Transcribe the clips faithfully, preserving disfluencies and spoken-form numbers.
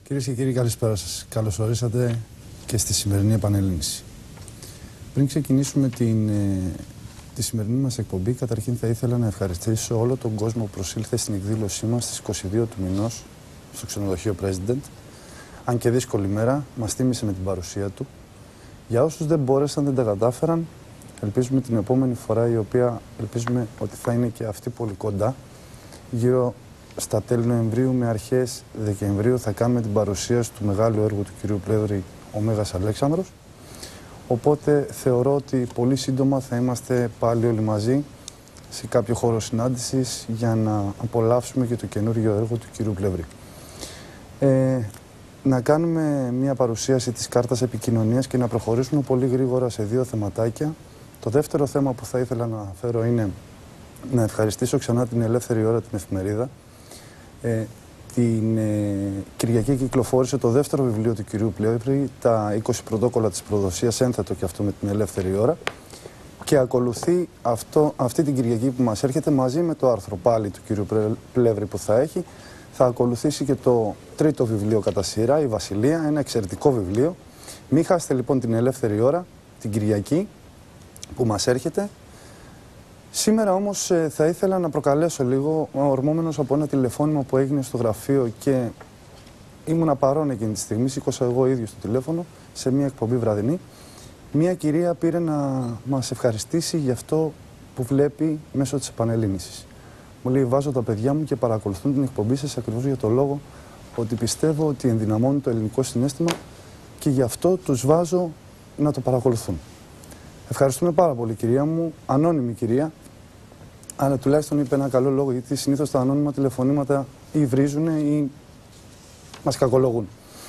Κυρίες και κύριοι, καλησπέρα σας. Καλώς ορίσατε και στη σημερινή επανελλήνιση. Πριν ξεκινήσουμε την, ε, τη σημερινή μας εκπομπή, καταρχήν θα ήθελα να ευχαριστήσω όλο τον κόσμο που προσήλθε στην εκδήλωσή μας στις είκοσι δύο του μηνός στο ξενοδοχείο President. Αν και δύσκολη μέρα, μας τίμησε με την παρουσία του. Για όσους δεν μπόρεσαν, δεν τα κατάφεραν, ελπίζουμε την επόμενη φορά, η οποία ελπίζουμε ότι θα είναι και αυτή πολύ κοντά, γύρω στα τέλη Νοεμβρίου με αρχές Δεκεμβρίου, θα κάνουμε την παρουσίαση του μεγάλου έργου του κυρίου Πλεύρη, ο Μέγας Αλέξανδρος. Οπότε θεωρώ ότι πολύ σύντομα θα είμαστε πάλι όλοι μαζί σε κάποιο χώρο συνάντησης για να απολαύσουμε και το καινούργιο έργο του κυρίου Πλεύρη. Ε, να κάνουμε μια παρουσίαση της κάρτας επικοινωνίας και να προχωρήσουμε πολύ γρήγορα σε δύο θεματάκια. Το δεύτερο θέμα που θα ήθελα να αναφέρω είναι να ευχαριστήσω ξανά την Ελεύθερη Ώρα, την εφημερίδα. Ε, την ε, Κυριακή κυκλοφόρησε το δεύτερο βιβλίο του κυρίου Πλεύρη, τα είκοσι πρωτόκολλα της προδοσίας, ένθετο και αυτό με την Ελεύθερη Ώρα. Και ακολουθεί αυτό, αυτή την Κυριακή που μας έρχεται, μαζί με το άρθρο πάλι του κυρίου Πλεύρη που θα έχει, θα ακολουθήσει και το τρίτο βιβλίο κατά σειρά, η Βασιλεία, ένα εξαιρετικό βιβλίο. Μην χάσετε λοιπόν την Ελεύθερη Ώρα, την Κυριακή που μας έρχεται. Σήμερα όμως ε, θα ήθελα να προκαλέσω λίγο, ορμόμενος από ένα τηλεφώνημα που έγινε στο γραφείο και ήμουνα παρόν εκείνη τη στιγμή, σήκωσα εγώ ίδιος το τηλέφωνο σε μια εκπομπή βραδινή. Μια κυρία πήρε να μας ευχαριστήσει για αυτό που βλέπει μέσω της επανελλήνισης. Μου λέει: βάζω τα παιδιά μου και παρακολουθούν την εκπομπή σας ακριβώς για το λόγο ότι πιστεύω ότι ενδυναμώνει το ελληνικό συναίσθημα και γι' αυτό τους βάζω να το παρακολουθούν. Ευχαριστούμε πάρα πολύ, κυρία μου, ανώνυμη κυρία, αλλά τουλάχιστον είπε ένα καλό λόγο, γιατί συνήθως τα ανώνυμα τηλεφωνήματα ή βρίζουν ή μας κακολογούν.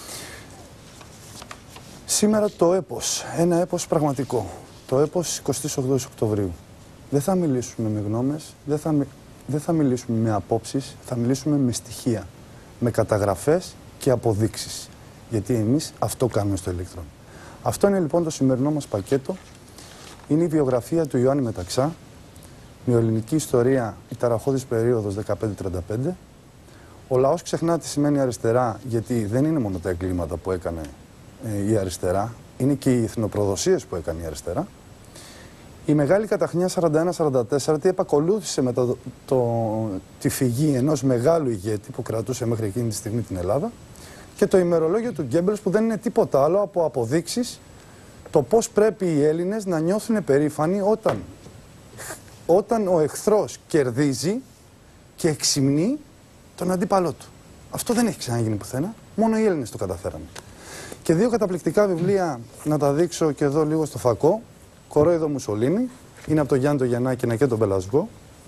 Σήμερα το έπος, ένα έπος πραγματικό, το έπος εικοστής ογδόης Οκτωβρίου. Δεν θα μιλήσουμε με γνώμες, δεν θα, δεν θα μιλήσουμε με απόψεις, θα μιλήσουμε με στοιχεία, με καταγραφές και αποδείξεις, γιατί εμείς αυτό κάνουμε στο ηλεκτρόν. Αυτό είναι λοιπόν το σημερινό μας πακέτο. Είναι η βιογραφία του Ιωάννη Μεταξά, νεοελληνική ιστορία, η ταραχώδης περίοδος δεκαπέντε τριάντα πέντε. Ο λαός ξεχνά τι σημαίνει αριστερά, γιατί δεν είναι μόνο τα εγκλήματα που έκανε ε, η αριστερά, είναι και οι εθνοπροδοσίες που έκανε η αριστερά. Η Μεγάλη Καταχνιά σαράντα ένα σαράντα τέσσερα, τι επακολούθησε με το, το, τη φυγή ενός μεγάλου ηγέτη που κρατούσε μέχρι εκείνη τη στιγμή την Ελλάδα, και το ημερολόγιο του Γκέμπελς, που δεν είναι τίποτα άλλο από αποδείξεις το πώς πρέπει οι Έλληνες να νιώθουν περήφανοι όταν, όταν ο εχθρός κερδίζει και εξυμνεί τον αντίπαλό του. Αυτό δεν έχει ξαναγίνει πουθενά, μόνο οι Έλληνες το καταφέρανε. Και δύο καταπληκτικά βιβλία να τα δείξω και εδώ λίγο στο φακό. Κορόιδο Μουσολίνη, είναι από τον Γιάννη τον Γιαννάκηνα και τον Πελασγό.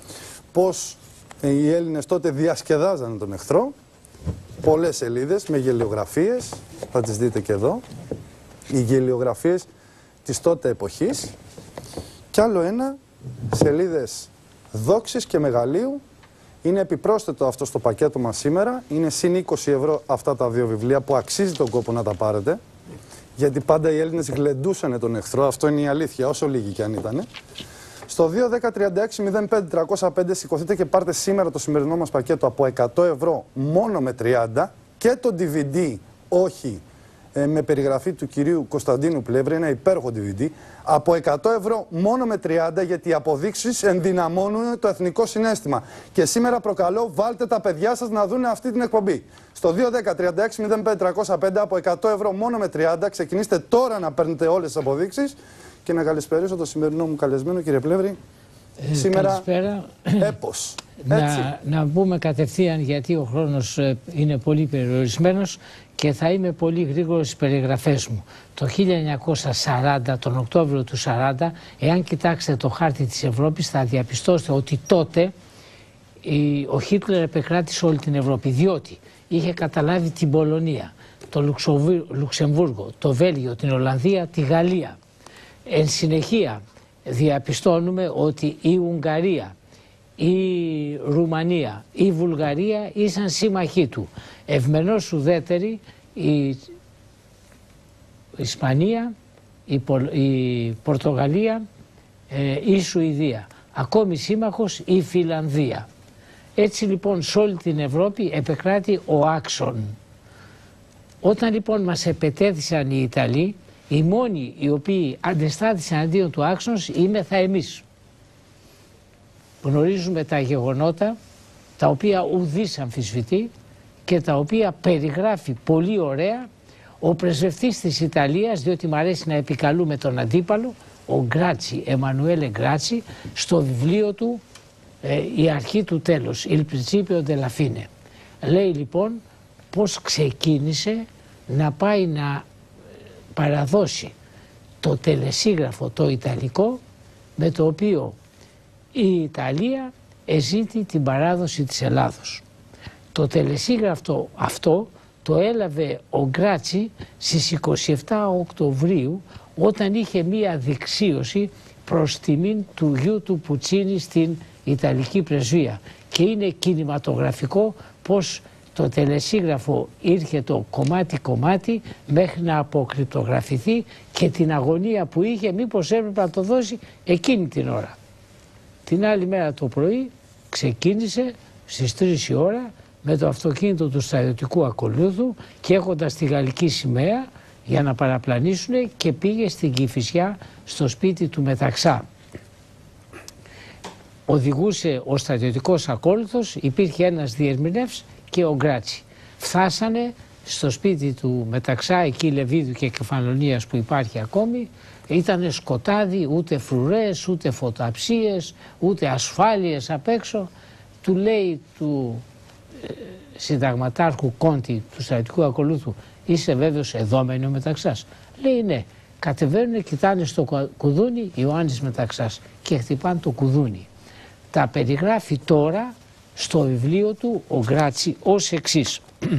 Πώς οι Έλληνες τότε διασκεδάζανε τον εχθρό. Πολλές σελίδες με γελιογραφίες, θα τις δείτε και εδώ. Οι γελιογραφίες της τότε εποχής. Κι άλλο ένα, σελίδες δόξης και μεγαλείου. Είναι επιπρόσθετο αυτό στο πακέτο μας σήμερα. Είναι συν είκοσι ευρώ αυτά τα δύο βιβλία που αξίζει τον κόπο να τα πάρετε. Γιατί πάντα οι Έλληνες γλεντούσανε τον εχθρό, αυτό είναι η αλήθεια, όσο λίγοι κι αν ήτανε. Στο δύο δέκα τριάντα έξι μηδέν πέντε τριακόσια πέντε σηκωθείτε και πάρτε σήμερα το σημερινό μας πακέτο από εκατό ευρώ μόνο με τριάντα και το ντι βι ντι, όχι ε, με περιγραφή του κυρίου Κωνσταντίνου Πλεύρη, ένα υπέροχο ντι βι ντι, από εκατό ευρώ μόνο με τριάντα, γιατί οι αποδείξεις ενδυναμώνουν το εθνικό συναίσθημα. Και σήμερα προκαλώ, βάλτε τα παιδιά σας να δουν αυτή την εκπομπή. Στο δύο δέκα τριάντα έξι μηδέν πέντε τριακόσια πέντε από εκατό ευρώ μόνο με τριάντα, ξεκινήστε τώρα να παίρνετε όλες τις αποδείξεις. Και να καλησπερίσω το σημερινό μου καλεσμένο, κύριε Πλεύρη. Ε, σήμερα καλησπέρα. Έπος. Να, να μπούμε κατευθείαν, γιατί ο χρόνος είναι πολύ περιορισμένος και θα είμαι πολύ γρήγορος στις περιγραφές μου. Το χίλια εννιακόσια σαράντα, τον Οκτώβριο του σαράντα, εάν κοιτάξετε το χάρτη της Ευρώπης, θα διαπιστώσετε ότι τότε η, ο Χίτλερ επεκράτησε όλη την Ευρώπη, διότι είχε καταλάβει την Πολωνία, το Λουξεμβούργο, το Βέλγιο, την Ολλανδία, τη Γαλλία. Εν συνεχεία διαπιστώνουμε ότι η Ουγγαρία, η Ρουμανία, η Βουλγαρία ήσαν σύμμαχοί του. Ευμενώς ουδέτεροι η Ισπανία, η, Πολ, η Πορτογαλία, ε, η Σουηδία. Ακόμη σύμμαχος η Φιλανδία. Έτσι λοιπόν σε όλη την Ευρώπη επεκράτη ο άξον Όταν λοιπόν μας επετέθησαν οι Ιταλοί, οι μόνοι οι οποίοι αντιστάθησαν αντίον του άξονος είμεθα εμείς. Γνωρίζουμε τα γεγονότα τα οποία ουδής αμφισβητεί και τα οποία περιγράφει πολύ ωραία ο πρεσβευτής της Ιταλίας, διότι μου αρέσει να επικαλούμε τον αντίπαλο, ο Γκράτσι, Εμμανουέλε Γκράτσι, στο βιβλίο του ε, «Η αρχή του τέλος», «Il principio della fine». Λέει λοιπόν πώς ξεκίνησε να πάει να παραδώσει το τελεσίγραφο το ιταλικό, με το οποίο η Ιταλία εζήτη την παράδοση της Ελλάδος. Το τελεσίγραφο αυτό το έλαβε ο Γκράτσι στις είκοσι επτά Οκτωβρίου, όταν είχε μία δεξίωση προς τιμήν του γιου του Πουτσίνη στην Ιταλική πρεσβεία. Και είναι κινηματογραφικό πως το τελεσίγραφο ήρθε το κομμάτι-κομμάτι μέχρι να αποκρυπτογραφηθεί και την αγωνία που είχε μήπως έπρεπε να το δώσει εκείνη την ώρα. Την άλλη μέρα το πρωί ξεκίνησε στις τρεις η ώρα με το αυτοκίνητο του στρατιωτικού ακολούθου και έχοντας τη γαλλική σημαία για να παραπλανήσουν, και πήγε στην Κηφισιά στο σπίτι του Μεταξά. Οδηγούσε ο στρατιωτικός ακόλουθος, υπήρχε ένας διερμηνεύς και ο Γκράτσι. Φτάσανε στο σπίτι του Μεταξά, εκεί Λεβίδου και Κεφαλονίας που υπάρχει ακόμη. Ήτανε σκοτάδι, ούτε φρουρές, ούτε φωταψίες, ούτε ασφάλειες απ' έξω. Του λέει του ε, συνταγματάρχου Κόντι, του στρατιωτικού ακολούθου, είσαι βέβαιος εδώ μένει ο Μεταξάς? Λέει ναι. Κατεβαίνουν, κοιτάνε στο κουδούνι Ιωάννης Μεταξάς και χτυπάνε το κουδούνι. Τα περιγράφει τώρα στο βιβλίο του ο Γκράτσι ως εξής.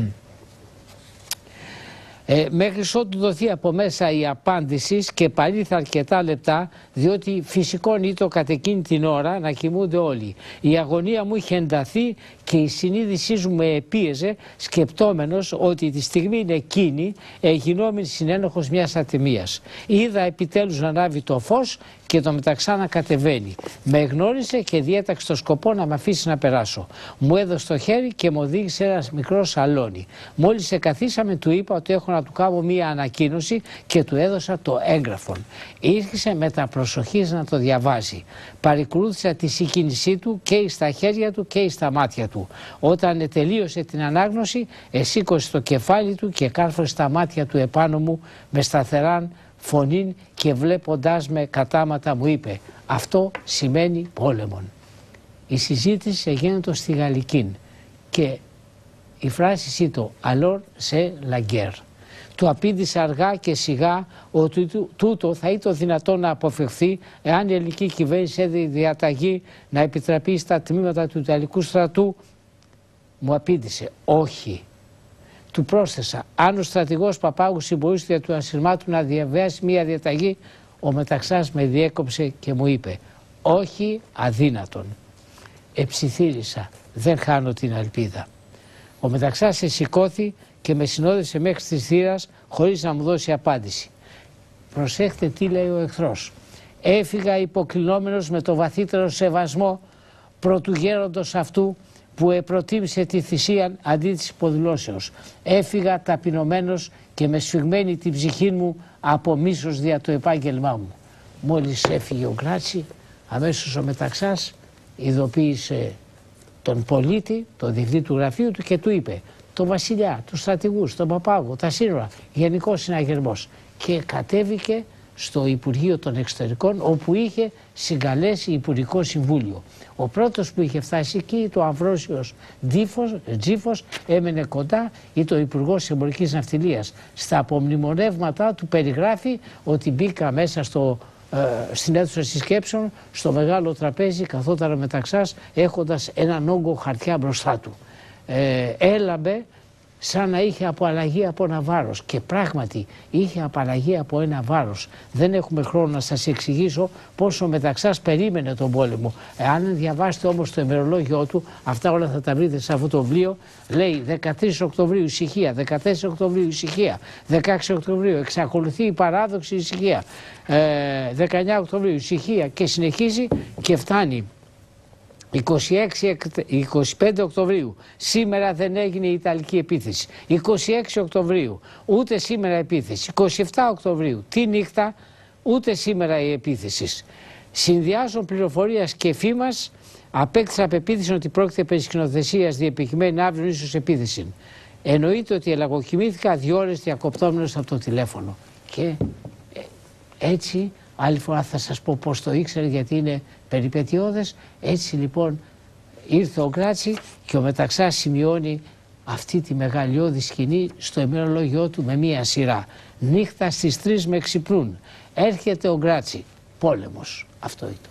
Ε, μέχρι ότου δοθεί από μέσα η απάντηση, και πάλι θα αρκετά λεπτά, διότι φυσικόν ήτο κατ' εκείνη την ώρα να κοιμούνται όλοι. Η αγωνία μου είχε ενταθεί και η συνείδησή μου με επίεζε, σκεπτόμενος ότι τη στιγμή είναι εκείνη γινόμην συνένοχος μιας ατιμίας. Είδα επιτέλους να ανάβει το φως και το Μεταξά να κατεβαίνει. Με εγνώρισε και διέταξε το σκοπό να με αφήσει να περάσω. Μου έδωσε το χέρι και μου οδήγησε ένα μικρό σαλόνι. Μόλις εκαθίσαμε, του είπα ότι έχω να του κάνω μία ανακοίνωση και του έδωσα το έγγραφο. Ήρθε με τα προσοχής να το διαβάζει. Παρακολούθησα τη συγκίνησή του και στα χέρια του και στα μάτια του. Όταν τελείωσε την ανάγνωση, εσήκωσε το κεφάλι του και κάρφωσε τα μάτια του επάνω μου με σταθεράν φωνήν και βλέποντάς με κατάματα μου είπε, αυτό σημαίνει πόλεμον. Η συζήτηση έγινε στη Γαλλική και η φράση ήταν «Alors c'est la guerre». Του απήντησε αργά και σιγά ότι τούτο θα ήταν δυνατό να αποφευχθεί εάν η ελληνική κυβέρνηση έδινε διαταγή να επιτραπεί στα τμήματα του Ιταλικού στρατού. Μου απήντησε όχι. Του πρόσθεσα, αν ο στρατηγός Παπάγου συμπορούσε για του ασυρμάτου να διαβιάσει μία διαταγή, ο Μεταξάς με διέκοψε και μου είπε όχι, αδύνατον. Εψιθύρισα, δεν χάνω την ελπίδα. Ο Μεταξάς σηκώθη και με συνόδευσε μέχρι της θύρας χωρίς να μου δώσει απάντηση. Προσέχτε τι λέει ο εχθρός. Έφυγα υποκλεινόμενος με το βαθύτερο σεβασμό προτού γέροντος αυτού που προτίμησε τη θυσία αντί της υποδηλώσεως. Έφυγα ταπεινωμένος και με σφιγμένη την ψυχή μου από μίσος δια το επάγγελμά μου. Μόλις έφυγε ο Γκράτσι, αμέσως ο Μεταξάς ειδοποίησε τον πολίτη, τον διευθυντή του γραφείου του και του είπε τον βασιλιά, τους στρατηγούς, τον Παπάγο, τα σύνορα, γενικός συναγερμός, και κατέβηκε στο Υπουργείο των Εξωτερικών, όπου είχε συγκαλέσει Υπουργικό Συμβούλιο. Ο πρώτος που είχε φτάσει εκεί, το Αμβρόσιος Τζίφος, έμενε κοντά, ή το Υπουργός Εμπορικής Ναυτιλίας. Στα απομνημονεύματά του περιγράφει ότι μπήκα μέσα στο, ε, στην αίθουσα συσκέψεων, στο μεγάλο τραπέζι, καθόταν ο Μεταξάς έχοντας έναν όγκο χαρτιά μπροστά του. Ε, έλαμπε σαν να είχε απαλλαγή από ένα βάρος, και πράγματι είχε απαλλαγή από ένα βάρος. Δεν έχουμε χρόνο να σας εξηγήσω πόσο ο Μεταξάς περίμενε τον πόλεμο. Εάν διαβάσετε όμως το ημερολόγιο του, αυτά όλα θα τα βρείτε σε αυτό το βιβλίο. Λέει δεκατρείς Οκτωβρίου ησυχία, δεκατέσσερις Οκτωβρίου ησυχία, δεκαέξι Οκτωβρίου εξακολουθεί η παράδοξη ησυχία, ε, δεκαεννιά Οκτωβρίου ησυχία, και συνεχίζει και φτάνει είκοσι έξι, είκοσι πέντε Οκτωβρίου, σήμερα δεν έγινε η Ιταλική επίθεση. είκοσι έξι Οκτωβρίου, ούτε σήμερα επίθεση. είκοσι επτά Οκτωβρίου, τη νύχτα, ούτε σήμερα η επίθεση. Συνδυάζουν πληροφορίας και φήμας, απέκτησα πεποίθηση ότι πρόκειται περί σκηνοθεσίας διεπικειμένη αύριο ίσως επίθεση. Εννοείται ότι ελαγοκοιμήθηκα δύο ώρες διακοπτόμενος από το τηλέφωνο. Και έτσι, άλλη φορά θα σας πω πώς το ήξερε, γιατί είναι περιπετειώδες. Έτσι λοιπόν ήρθε ο Γκράτσι και ο Μεταξάς σημειώνει αυτή τη μεγαλειώδη σκηνή στο ημερολόγιό του με μία σειρά. Νύχτα στις τρεις με ξυπνούν. Έρχεται ο Γκράτσι. Πόλεμος. Αυτό ήταν.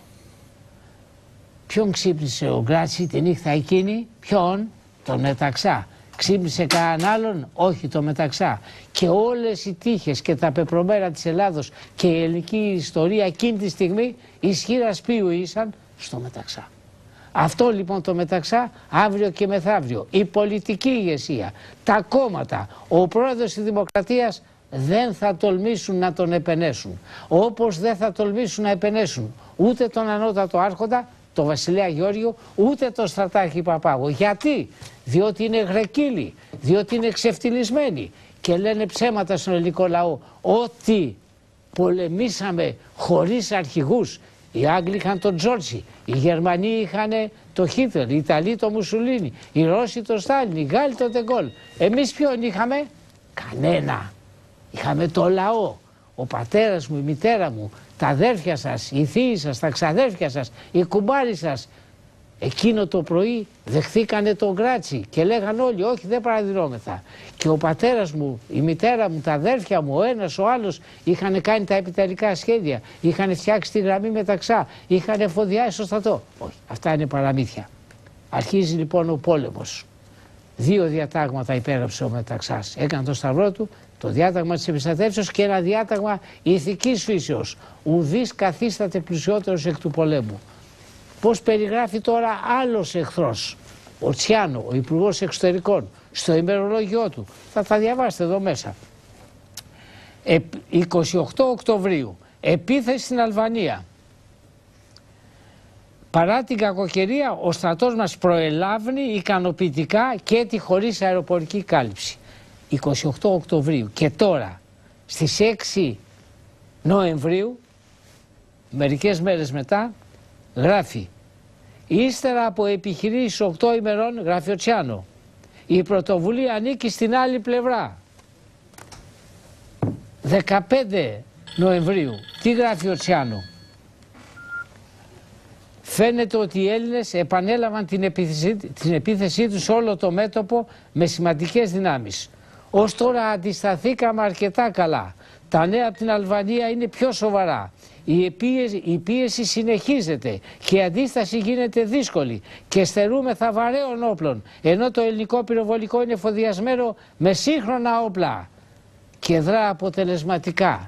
Ποιον ξύπνησε ο Γκράτσι τη νύχτα εκείνη? Ποιον? Τον Μεταξά. Ξύπνησε κανέναν άλλον? Όχι, το Μεταξά. Και όλες οι τύχες και τα πεπρωμένα της Ελλάδος και η ελληνική ιστορία εκείνη τη στιγμή ισχύρα σπίου ήσαν στο Μεταξά. Αυτό λοιπόν το Μεταξά αύριο και μεθαύριο, η πολιτική ηγεσία, τα κόμματα, ο πρόεδρος της Δημοκρατίας δεν θα τολμήσουν να τον επενέσουν. Όπως δεν θα τολμήσουν να επενέσουν ούτε τον ανώτατο άρχοντα, τον Βασιλέα Γεώργιο, ούτε τον στρατάρχη Παπάγο. Γιατί? Διότι είναι γρεκύλοι, διότι είναι ξεφτυλισμένοι και λένε ψέματα στον ελληνικό λαό ότι πολεμήσαμε χωρίς αρχηγούς. Οι Άγγλοι είχαν τον Τζόρτσι, οι Γερμανοί είχαν τον Χίτλερ, οι Ιταλοί τον Μουσουλίνι, οι Ρώσοι τον Στάλιν, οι Γάλλοι τον Ντεγκόλ. Εμείς ποιον είχαμε? Κανένα. Είχαμε το λαό. Ο πατέρας μου, η μητέρα μου, τα αδέρφια σας, οι θείοι σας, τα ξαδέρφια σας, οι κουμπάροι σας, εκείνο το πρωί δεχθήκανε τον Γκράτσι και λέγαν όλοι όχι, δεν παραδεινόμεθα. Και ο πατέρας μου, η μητέρα μου, τα αδέρφια μου, ο ένας ο άλλος είχαν κάνει τα επιτελικά σχέδια, είχαν φτιάξει τη γραμμή Μεταξά, είχαν εφοδιάσει στο στρατό. Όχι, αυτά είναι παραμύθια. Αρχίζει λοιπόν ο πόλεμος. Δύο διατάγματα υπέγραψε ο Μεταξάς. Έκανε το σταυρό του, το διάταγμα της επιστατεύσεως και ένα διάταγμα ηθικής φύσεως. Ουδής καθίσταται πλουσιότερος εκ του πολέμου. Πώς περιγράφει τώρα άλλος εχθρός, ο Τσιάνο, ο Υπουργός Εξωτερικών, στο ημερολόγιό του. Θα τα διαβάσετε εδώ μέσα. Ε, είκοσι οκτώ Οκτωβρίου, επίθεση στην Αλβανία. Παρά την κακοκαιρία, ο στρατός μας προελάβνει ικανοποιητικά και έτη χωρίς αεροπορική κάλυψη. είκοσι οκτώ Οκτωβρίου και τώρα στις έξι Νοεμβρίου, μερικές μέρες μετά, γράφει ύστερα από επιχειρήσεις οκτώ ημερών, γράφει ο Τσιάνο, η πρωτοβουλία ανήκει στην άλλη πλευρά. δεκαπέντε Νοεμβρίου, τι γράφει ο Τσιάνο? Φαίνεται ότι οι Έλληνες επανέλαβαν την επίθεσή, την επίθεσή τους σε όλο το μέτωπο με σημαντικές δυνάμεις. Ως τώρα αντισταθήκαμε αρκετά καλά. Τα νέα από την Αλβανία είναι πιο σοβαρά. Η πίεση, η πίεση συνεχίζεται και η αντίσταση γίνεται δύσκολη και στερούμεθα βαρέων όπλων, ενώ το ελληνικό πυροβολικό είναι εφοδιασμένο με σύγχρονα όπλα και δρά αποτελεσματικά.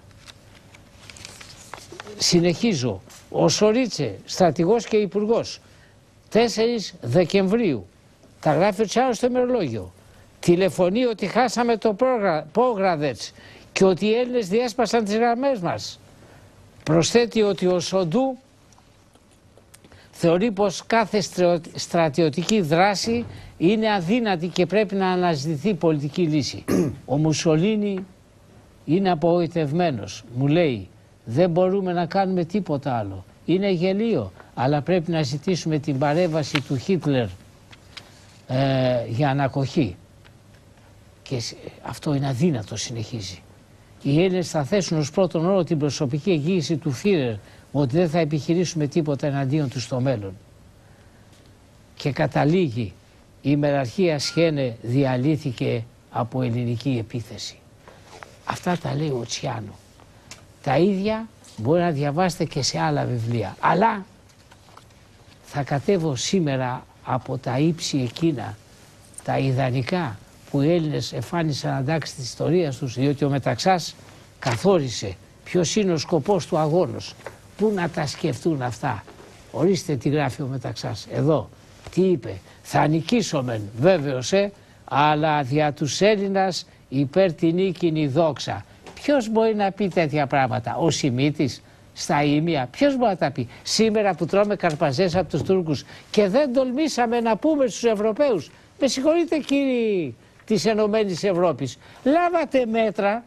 Συνεχίζω. Ο Σορίτσε, στρατηγός και υπουργός, τέσσερις Δεκεμβρίου, τα γράφει ο Τσιάνος στο ημερολόγιο, τηλεφωνεί ότι χάσαμε το Πόγραδετς και ότι οι Έλληνες διέσπασαν τις γραμμές μας. Προσθέτει ότι ο Σοντού θεωρεί πως κάθε στρατιωτική δράση είναι αδύνατη και πρέπει να αναζητηθεί πολιτική λύση. Ο Μουσολίνι είναι απογοητευμένος, μου λέει, δεν μπορούμε να κάνουμε τίποτα άλλο. Είναι γελίο, αλλά πρέπει να ζητήσουμε την παρέμβαση του Χίτλερ ε, για ανακοχή. Και αυτό είναι αδύνατο, συνεχίζει. Οι Έλληνες θα θέσουν ως πρώτον όρο την προσωπική εγγύηση του Φίρερ ότι δεν θα επιχειρήσουμε τίποτα εναντίον του στο μέλλον. Και καταλήγει, η ημεραρχία Σχένε διαλύθηκε από ελληνική επίθεση. Αυτά τα λέει ο Τσιάνο. Τα ίδια μπορεί να διαβάσετε και σε άλλα βιβλία. Αλλά θα κατέβω σήμερα από τα ύψη εκείνα, τα ιδανικά που οι Έλληνες εφάνισαν αντάξει της ιστορίας τους, διότι ο Μεταξάς καθόρισε ποιος είναι ο σκοπός του αγώνος. Πού να τα σκεφτούν αυτά? Ορίστε τι γράφει ο Μεταξάς. Εδώ τι είπε? Θα νικήσομεν βέβαιος, ε, αλλά δια τους Έλληνας υπέρ την νίκην η δόξα. Ποιος μπορεί να πει τέτοια πράγματα? Ο Σιμίτης? στα Ήμια. Ποιος μπορεί να τα πει? Σήμερα που τρώμε καρπαζές από τους Τούρκους και δεν τολμήσαμε να πούμε στους Ευρωπαίους, με συγχωρείτε κύριοι της Ενωμένης Ευρώπης, λάβατε μέτρα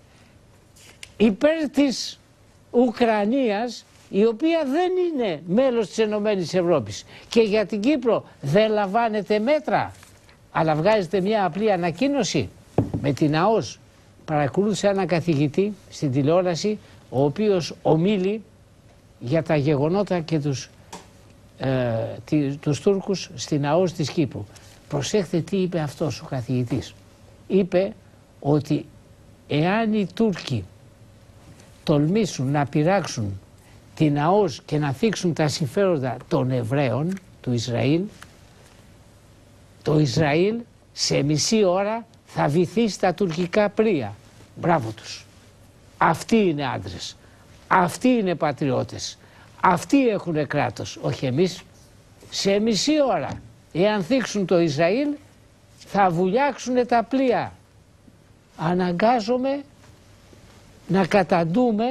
υπέρ της Ουκρανίας, η οποία δεν είναι μέλος της Ενωμένης Ευρώπης, και για την Κύπρο δεν λαμβάνετε μέτρα, αλλά βγάζετε μια απλή ανακοίνωση. Με την ΑΟΣ παρακολούθησα έναν καθηγητή στην τηλεόραση, ο οποίος ομίλει για τα γεγονότα και τους, ε, τη, τους Τούρκους στην ΑΟΣ της Κύπρου. Προσέχτε τι είπε αυτός ο καθηγητής. Είπε ότι εάν οι Τούρκοι τολμήσουν να πειράξουν την ΑΟΣ και να θίξουν τα συμφέροντα των Εβραίων του Ισραήλ, το Ισραήλ σε μισή ώρα θα βυθίσει τα τουρκικά πλοία. Μπράβο τους. Αυτοί είναι άντρες. Αυτοί είναι πατριώτες. Αυτοί έχουν κράτος. Όχι εμείς. Σε μισή ώρα, εάν θίξουν το Ισραήλ, θα βουλιάξουν τα πλοία. Αναγκάζομαι να καταντούμε,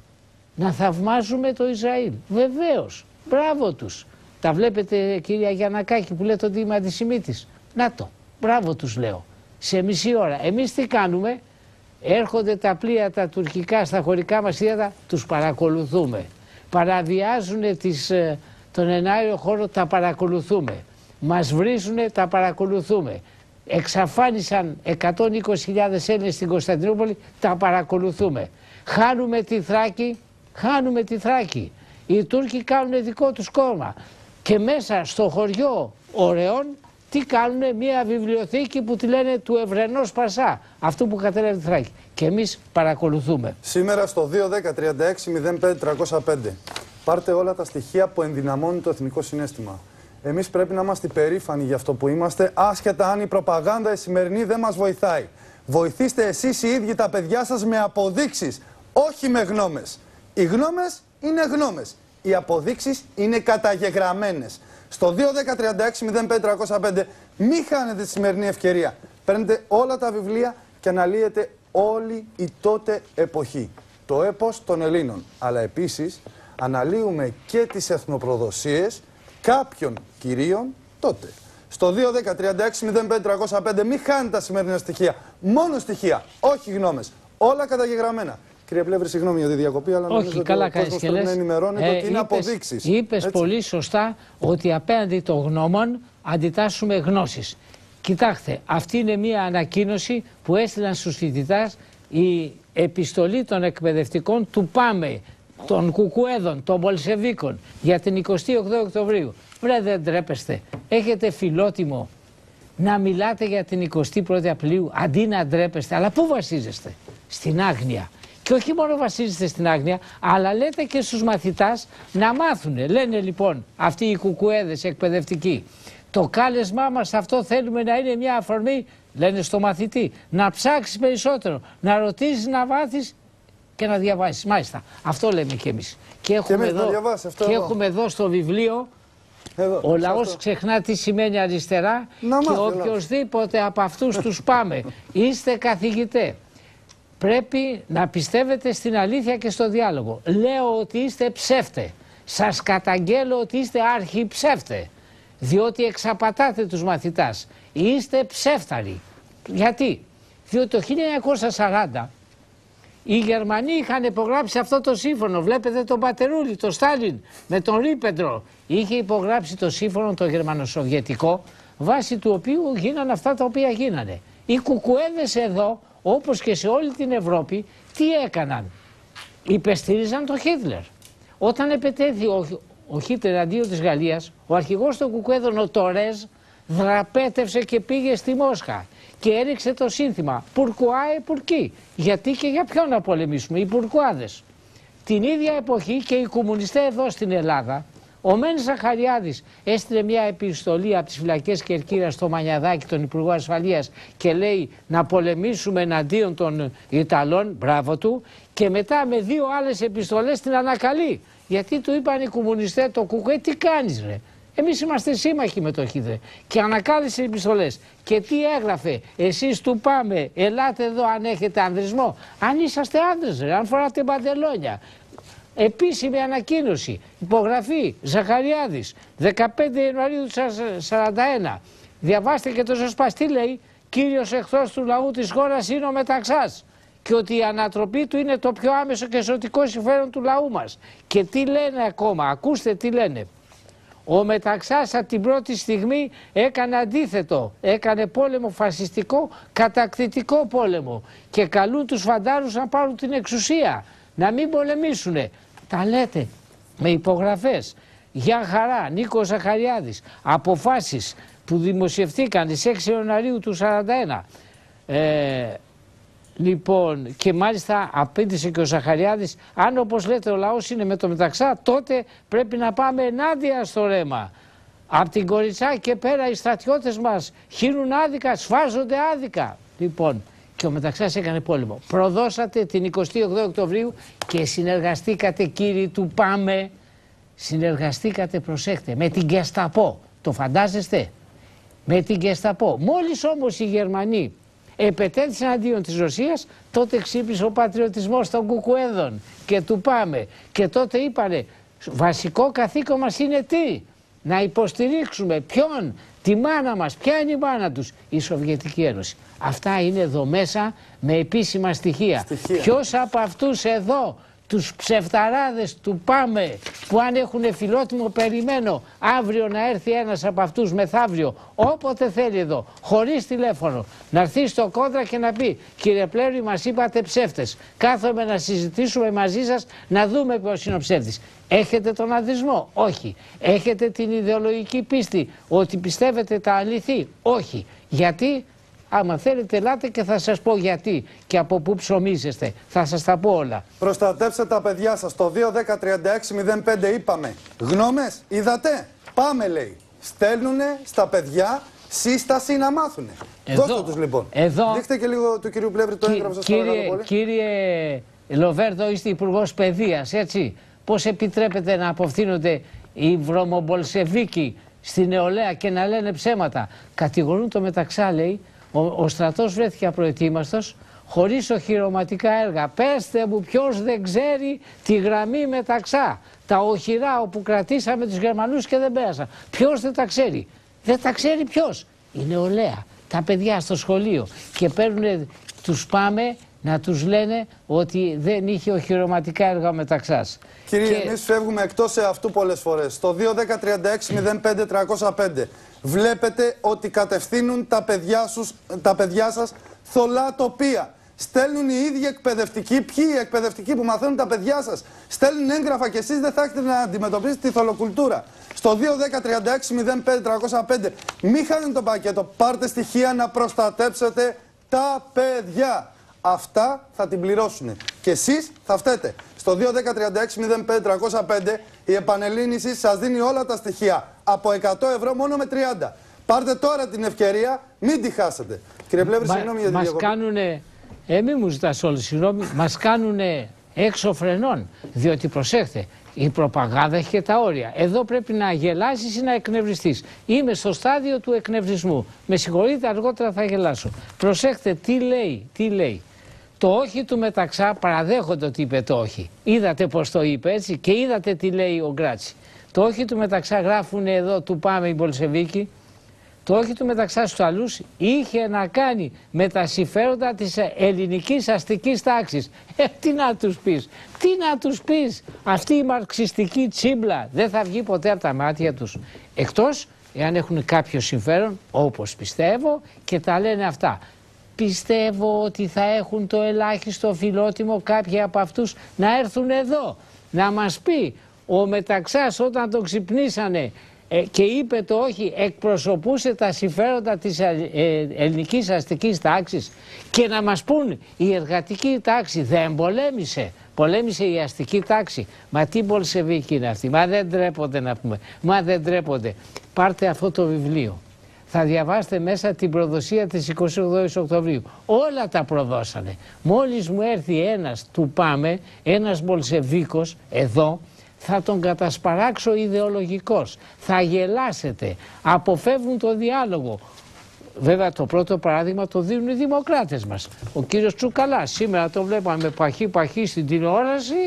να θαυμάζουμε το Ισραήλ. Βεβαίως. Μπράβο τους. Τα βλέπετε, κυρία Γιαννακάκη, που λέτε ότι είμαι αντισημίτης? Να το. Μπράβο τους λέω. Σε μισή ώρα. Εμείς τι κάνουμε? Έρχονται τα πλοία τα τουρκικά στα χωρικά μας ύδατα, τους παρακολουθούμε. Παραβιάζουν τις, τον εναέριο χώρο, τα παρακολουθούμε. Μας βρίζουν, τα παρακολουθούμε. Εξαφάνισαν εκατόν είκοσι χιλιάδες Έλληνες στην Κωνσταντινούπολη, τα παρακολουθούμε. Χάνουμε τη Θράκη, χάνουμε τη Θράκη. Οι Τούρκοι κάνουν δικό τους κόμμα. Και μέσα στο χωριό Ωρεών τι κάνουνε? Μια βιβλιοθήκη που τη λένε του Ευρενός Πασά, αυτού που κατέλαβε τη Θράκη. Και εμείς παρακολουθούμε. Σήμερα στο δύο δέκα τριάντα έξι μηδέν πέντε τριακόσια πέντε πάρτε όλα τα στοιχεία που ενδυναμώνουν το εθνικό συναίσθημα. Εμείς πρέπει να είμαστε περήφανοι για αυτό που είμαστε, άσχετα αν η προπαγάνδα η σημερινή δεν μας βοηθάει. Βοηθήστε εσείς οι ίδιοι τα παιδιά σας με αποδείξεις, όχι με γνώμες. Οι γνώμες είναι γνώμες. Οι αποδείξεις είναι καταγεγραμμένες. Στο δύο δέκα τριάντα έξι μηδέν πέντε τριακόσια πέντε μη χάνετε τη σημερινή ευκαιρία. Παίρνετε όλα τα βιβλία και αναλύετε όλη η τότε εποχή. Το έπος των Ελλήνων. Αλλά επίσης αναλύουμε και τις εθνοπροδοσίες κάποιων κυρίων τότε. Στο δύο δέκα τριάντα έξι μηδέν πέντε τριακόσια πέντε μη χάνετε τα σημερινά στοιχεία. Μόνο στοιχεία, όχι γνώμες. Όλα καταγεγραμμένα. Κύριε Πλεύρη, συγγνώμη για τη διακοπή, αλλά νομίζω όχι, ότι καλά ο κόσμος πρέπει να ενημερώνεται ε, ότι είναι αποδείξεις. Είπες πολύ σωστά ότι απέναντι των γνώμων αντιτάσσουμε γνώσεις. Κοιτάξτε, αυτή είναι μια ανακοίνωση που έστειλαν στους φοιτητάς η επιστολή των εκπαιδευτικών του ΠΑΜΕ, των Κουκουέδων, των Μπολσεβίκων για την εικοστή όγδοη Οκτωβρίου. Βρε, δεν ντρέπεστε. Έχετε φιλότιμο να μιλάτε για την εικοστή πρώτη Απριλίου αντί να ντρέπεστε. Αλλά πού βασίζεστε? Στην άγνοια. Και όχι μόνο βασίζεστε στην άγνοια, αλλά λέτε και στους μαθητάς να μάθουνε. Λένε λοιπόν αυτοί οι κουκουέδες εκπαιδευτικοί, το κάλεσμά μας αυτό θέλουμε να είναι μια αφορμή, λένε στο μαθητή, να ψάξεις περισσότερο, να ρωτήσεις, να μάθεις και να διαβάσεις. Μάλιστα, αυτό λέμε κι εμείς. Και έχουμε, και εδώ, διαβάσει, και εδώ. έχουμε εδώ στο βιβλίο, εδώ, ο λαός αυτό. Ξεχνά τι σημαίνει αριστερά να και μάθει, οποιοσδήποτε από αυτούς τους πάμε. Είστε καθηγητές. Πρέπει να πιστεύετε στην αλήθεια και στο διάλογο. Λέω ότι είστε ψεύτε. Σας καταγγέλλω ότι είστε αρχιψεύτε. Διότι εξαπατάτε τους μαθητάς. Είστε ψεύταροι. Γιατί? Διότι το χίλια εννιακόσια σαράντα οι Γερμανοί είχαν υπογράψει αυτό το σύμφωνο. Βλέπετε τον Πατερούλη, τον Στάλιν με τον Ρίπεντρο. Είχε υπογράψει το σύμφωνο το γερμανοσοβιετικό, βάσει του οποίου γίνανε αυτά τα οποία γίνανε. Οι κουκουέδες εδώ, όπως και σε όλη την Ευρώπη, τι έκαναν? Υπεστήριζαν τον Χίτλερ. Όταν επετέθη ο, ο Χίτλερ αντίον της Γαλλίας, ο αρχηγός των κουκουέδων, ο Τορέζ, δραπέτευσε και πήγε στη Μόσχα και έριξε το σύνθημα «Πουρκουάε πουρκί». Γιατί και για ποιον να πολεμήσουμε? Οι Πουρκουάδες. Την ίδια εποχή και οι κομμουνιστές εδώ στην Ελλάδα, ο Μένς Ζαχαριάδης έστειλε μια επιστολή από τις φυλακές Κερκύρας στο Μανιαδάκη, τον Υπουργό Ασφαλείας, και λέει να πολεμήσουμε εναντίον των Ιταλών, μπράβο του, και μετά με δύο άλλες επιστολές την ανακαλεί. Γιατί του είπαν οι κομμουνιστές, το κουκουέ, τι κάνεις ρε? Εμείς είμαστε σύμμαχοι με το Χίτλερ. Και ανακάλυψε επιστολές. Και τι έγραφε? Εσείς του πάμε, ελάτε εδώ αν έχετε ανδρισμό. Αν είσαστε άνδρες ρε, αν φοράτε παντελόνια. Επίσημη ανακοίνωση, υπογραφή, Ζαχαριάδης, δεκαπέντε Ιανουαρίου του σαράντα ένα. Διαβάστε και το Ζωσπάς τι λέει, κύριος εχθρός του λαού της χώρας είναι ο Μεταξάς και ότι η ανατροπή του είναι το πιο άμεσο και ζωτικό συμφέρον του λαού μας. Και τι λένε ακόμα, ακούστε τι λένε. Ο Μεταξάς από την πρώτη στιγμή έκανε αντίθετο, έκανε πόλεμο φασιστικό, κατακτητικό πόλεμο και καλούν τους φαντάρους να πάρουν την εξουσία, να μην πολεμήσουνε. Τα λέτε με υπογραφές. Γεια χαρά, Νίκος Ζαχαριάδης, αποφάσεις που δημοσιευθήκαν στις έξι Ιανουαρίου του σαράντα ένα. Ε, λοιπόν, και μάλιστα απέντησε και ο Ζαχαριάδης, αν όπως λέτε ο λαός είναι με το Μεταξά, τότε πρέπει να πάμε ενάντια στο ρέμα. Από την Κοριτσά και πέρα οι στρατιώτες μας χύνουν άδικα, σφάζονται άδικα. Λοιπόν, και ο Μεταξάς έκανε πόλεμο. Προδώσατε την εικοστή όγδοη Οκτωβρίου και συνεργαστήκατε, κύριοι του Πάμε, συνεργαστήκατε, προσέχτε, με την Γκεσταπό. Το φαντάζεστε? Με την Γκεσταπό. Μόλις όμως οι Γερμανοί επετέθησαν αντίον της Ρωσίας, τότε ξύπνησε ο πατριωτισμός των Κουκουέδων και του Πάμε. Και τότε είπανε, βασικό καθήκον μας είναι τι? Να υποστηρίξουμε ποιον? Τη μάνα μας. Ποια είναι η μάνα τους? Η Σοβιετική Ένωση. Αυτά είναι εδώ μέσα με επίσημα στοιχεία. στοιχεία. Ποιος από αυτούς εδώ, τους ψευταράδες του Πάμε, που αν έχουν φιλότιμο περιμένω αύριο να έρθει ένας από αυτούς μεθαύριο, όποτε θέλει εδώ, χωρίς τηλέφωνο, να έρθει στο Κόντρα και να πει, κύριε Πλεύρη, μας είπατε ψεύτες, κάθομαι να συζητήσουμε μαζί σας να δούμε ποιος είναι ο ψεύτης. Έχετε τον ναζισμό? Όχι. Έχετε την ιδεολογική πίστη ότι πιστεύετε τα αληθή? Όχι. Γιατί? Άμα θέλετε ελάτε και θα σας πω γιατί και από πού ψωμίζεστε. Θα σας τα πω όλα. Προστατεύστε τα παιδιά σας. Το δύο δέκα τριάντα έξι μηδέν πέντε είπαμε. Γνώμες, είδατε? Πάμε λέει. Στέλνουνε στα παιδιά σύσταση να μάθουνε. Εδώ, δώστε τους λοιπόν. Εδώ, δείχτε και λίγο του κυρίου Πλεύρη το έγγραφο σας. Κύριε, κύριε Λοβέρδο, είστε υπουργός παιδείας, έτσι. Πώς επιτρέπετε να αποφθήνονται οι βρωμομπολσεβίκοι στη νεολαία και να λένε ψέματα? Κατηγορούν το Μεταξά, λέει. Ο, ο στρατός βρέθηκε απροετοίμαστος, χωρίς οχυρωματικά έργα. Πέστε μου ποιος δεν ξέρει τη γραμμή Μεταξά. Τα οχυρά όπου κρατήσαμε τους Γερμανούς και δεν πέρασαν. Ποιος δεν τα ξέρει? Δεν τα ξέρει ποιος? Η νεολαία, τα παιδιά στο σχολείο. Και παίρνουν, τους Πάμε να τους λένε ότι δεν είχε οχυρωματικά έργα ο Μεταξάς. Κύριε, και... εμείς φεύγουμε εκτός σε αυτού πολλές φορές. Στο δύο δέκα τριάντα έξι μηδέν πέντε τριακόσια πέντε βλέπετε ότι κατευθύνουν τα παιδιά, τους, τα παιδιά σας θολά τοπία. Στέλνουν οι ίδιοι εκπαιδευτικοί, ποιοι οι εκπαιδευτικοί που μαθαίνουν τα παιδιά σας. Στέλνουν έγγραφα και εσείς δεν θα έχετε να αντιμετωπίσετε τη θολοκουλτούρα. Στο δύο δέκα τριάντα έξι μηδέν πέντε τριακόσια πέντε μην χάνετε το πακέτο. Πάρτε στοιχεία να προστατέψετε τα παιδιά. Αυτά θα την πληρώσουν. Και εσείς θα φταίτε. Στο δύο δέκα τριάντα έξι μηδέν πέντε τριακόσια πέντε η επανελλήνιση σας δίνει όλα τα στοιχεία. Από εκατό ευρώ μόνο με τριάντα. Πάρτε τώρα την ευκαιρία, μην τη χάσετε. Κύριε Πλεύρη, συγγνώμη για την διακοπή. Μας κάνουνε, ε, μη μου ζητάς όλους, συγγνώμη, μας κάνουνε έξω φρενών. Διότι προσέχτε, η προπαγάνδα έχει και τα όρια. Εδώ πρέπει να γελάσεις ή να εκνευριστείς. Είμαι στο στάδιο του εκνευρισμού. Με συγχωρείτε, αργότερα θα γελάσω. Προσέχτε τι λέει, τι λέει. Το όχι του Μεταξά παραδέχονται ότι είπε το όχι. Είδατε πως το είπε, έτσι, και είδατε τι λέει ο Γκράτσι. Το όχι του Μεταξά γράφουν εδώ του Πάμε οι Μπολσεβίκοι. Το όχι του Μεταξά στους άλλους είχε να κάνει με τα συμφέροντα της ελληνικής αστικής τάξης. Ε, τι να τους πεις, τι να τους πεις. Αυτή η μαρξιστική τσίμπλα δεν θα βγει ποτέ από τα μάτια τους. Εκτός εάν έχουν κάποιο συμφέρον, όπως πιστεύω, και τα λένε αυτά. Πιστεύω ότι θα έχουν το ελάχιστο φιλότιμο κάποιοι από αυτούς να έρθουν εδώ. Να μας πει ο Μεταξάς όταν τον ξυπνήσανε ε, και είπε το όχι, εκπροσωπούσε τα συμφέροντα της ε, ε, ελληνικής αστικής τάξης, και να μας πούν η εργατική τάξη δεν πολέμησε. Πολέμησε η αστική τάξη. Μα τι Μπολσεβίκη είναι αυτή? Μα δεν τρέπονται να πούμε. Μα δεν τρέπονται. Πάρτε αυτό το βιβλίο. Θα διαβάσετε μέσα την προδοσία της εικοστή όγδοη Οκτωβρίου. Όλα τα προδώσανε. Μόλις μου έρθει ένας του Πάμε, ένας Μπολσεβίκος εδώ, θα τον κατασπαράξω ιδεολογικός. Θα γελάσετε. Αποφεύγουν το διάλογο. Βέβαια το πρώτο παράδειγμα το δίνουν οι δημοκράτες μας. Ο κύριος Τσουκαλάς σήμερα το βλέπαμε παχύ παχύ στην τηλεόραση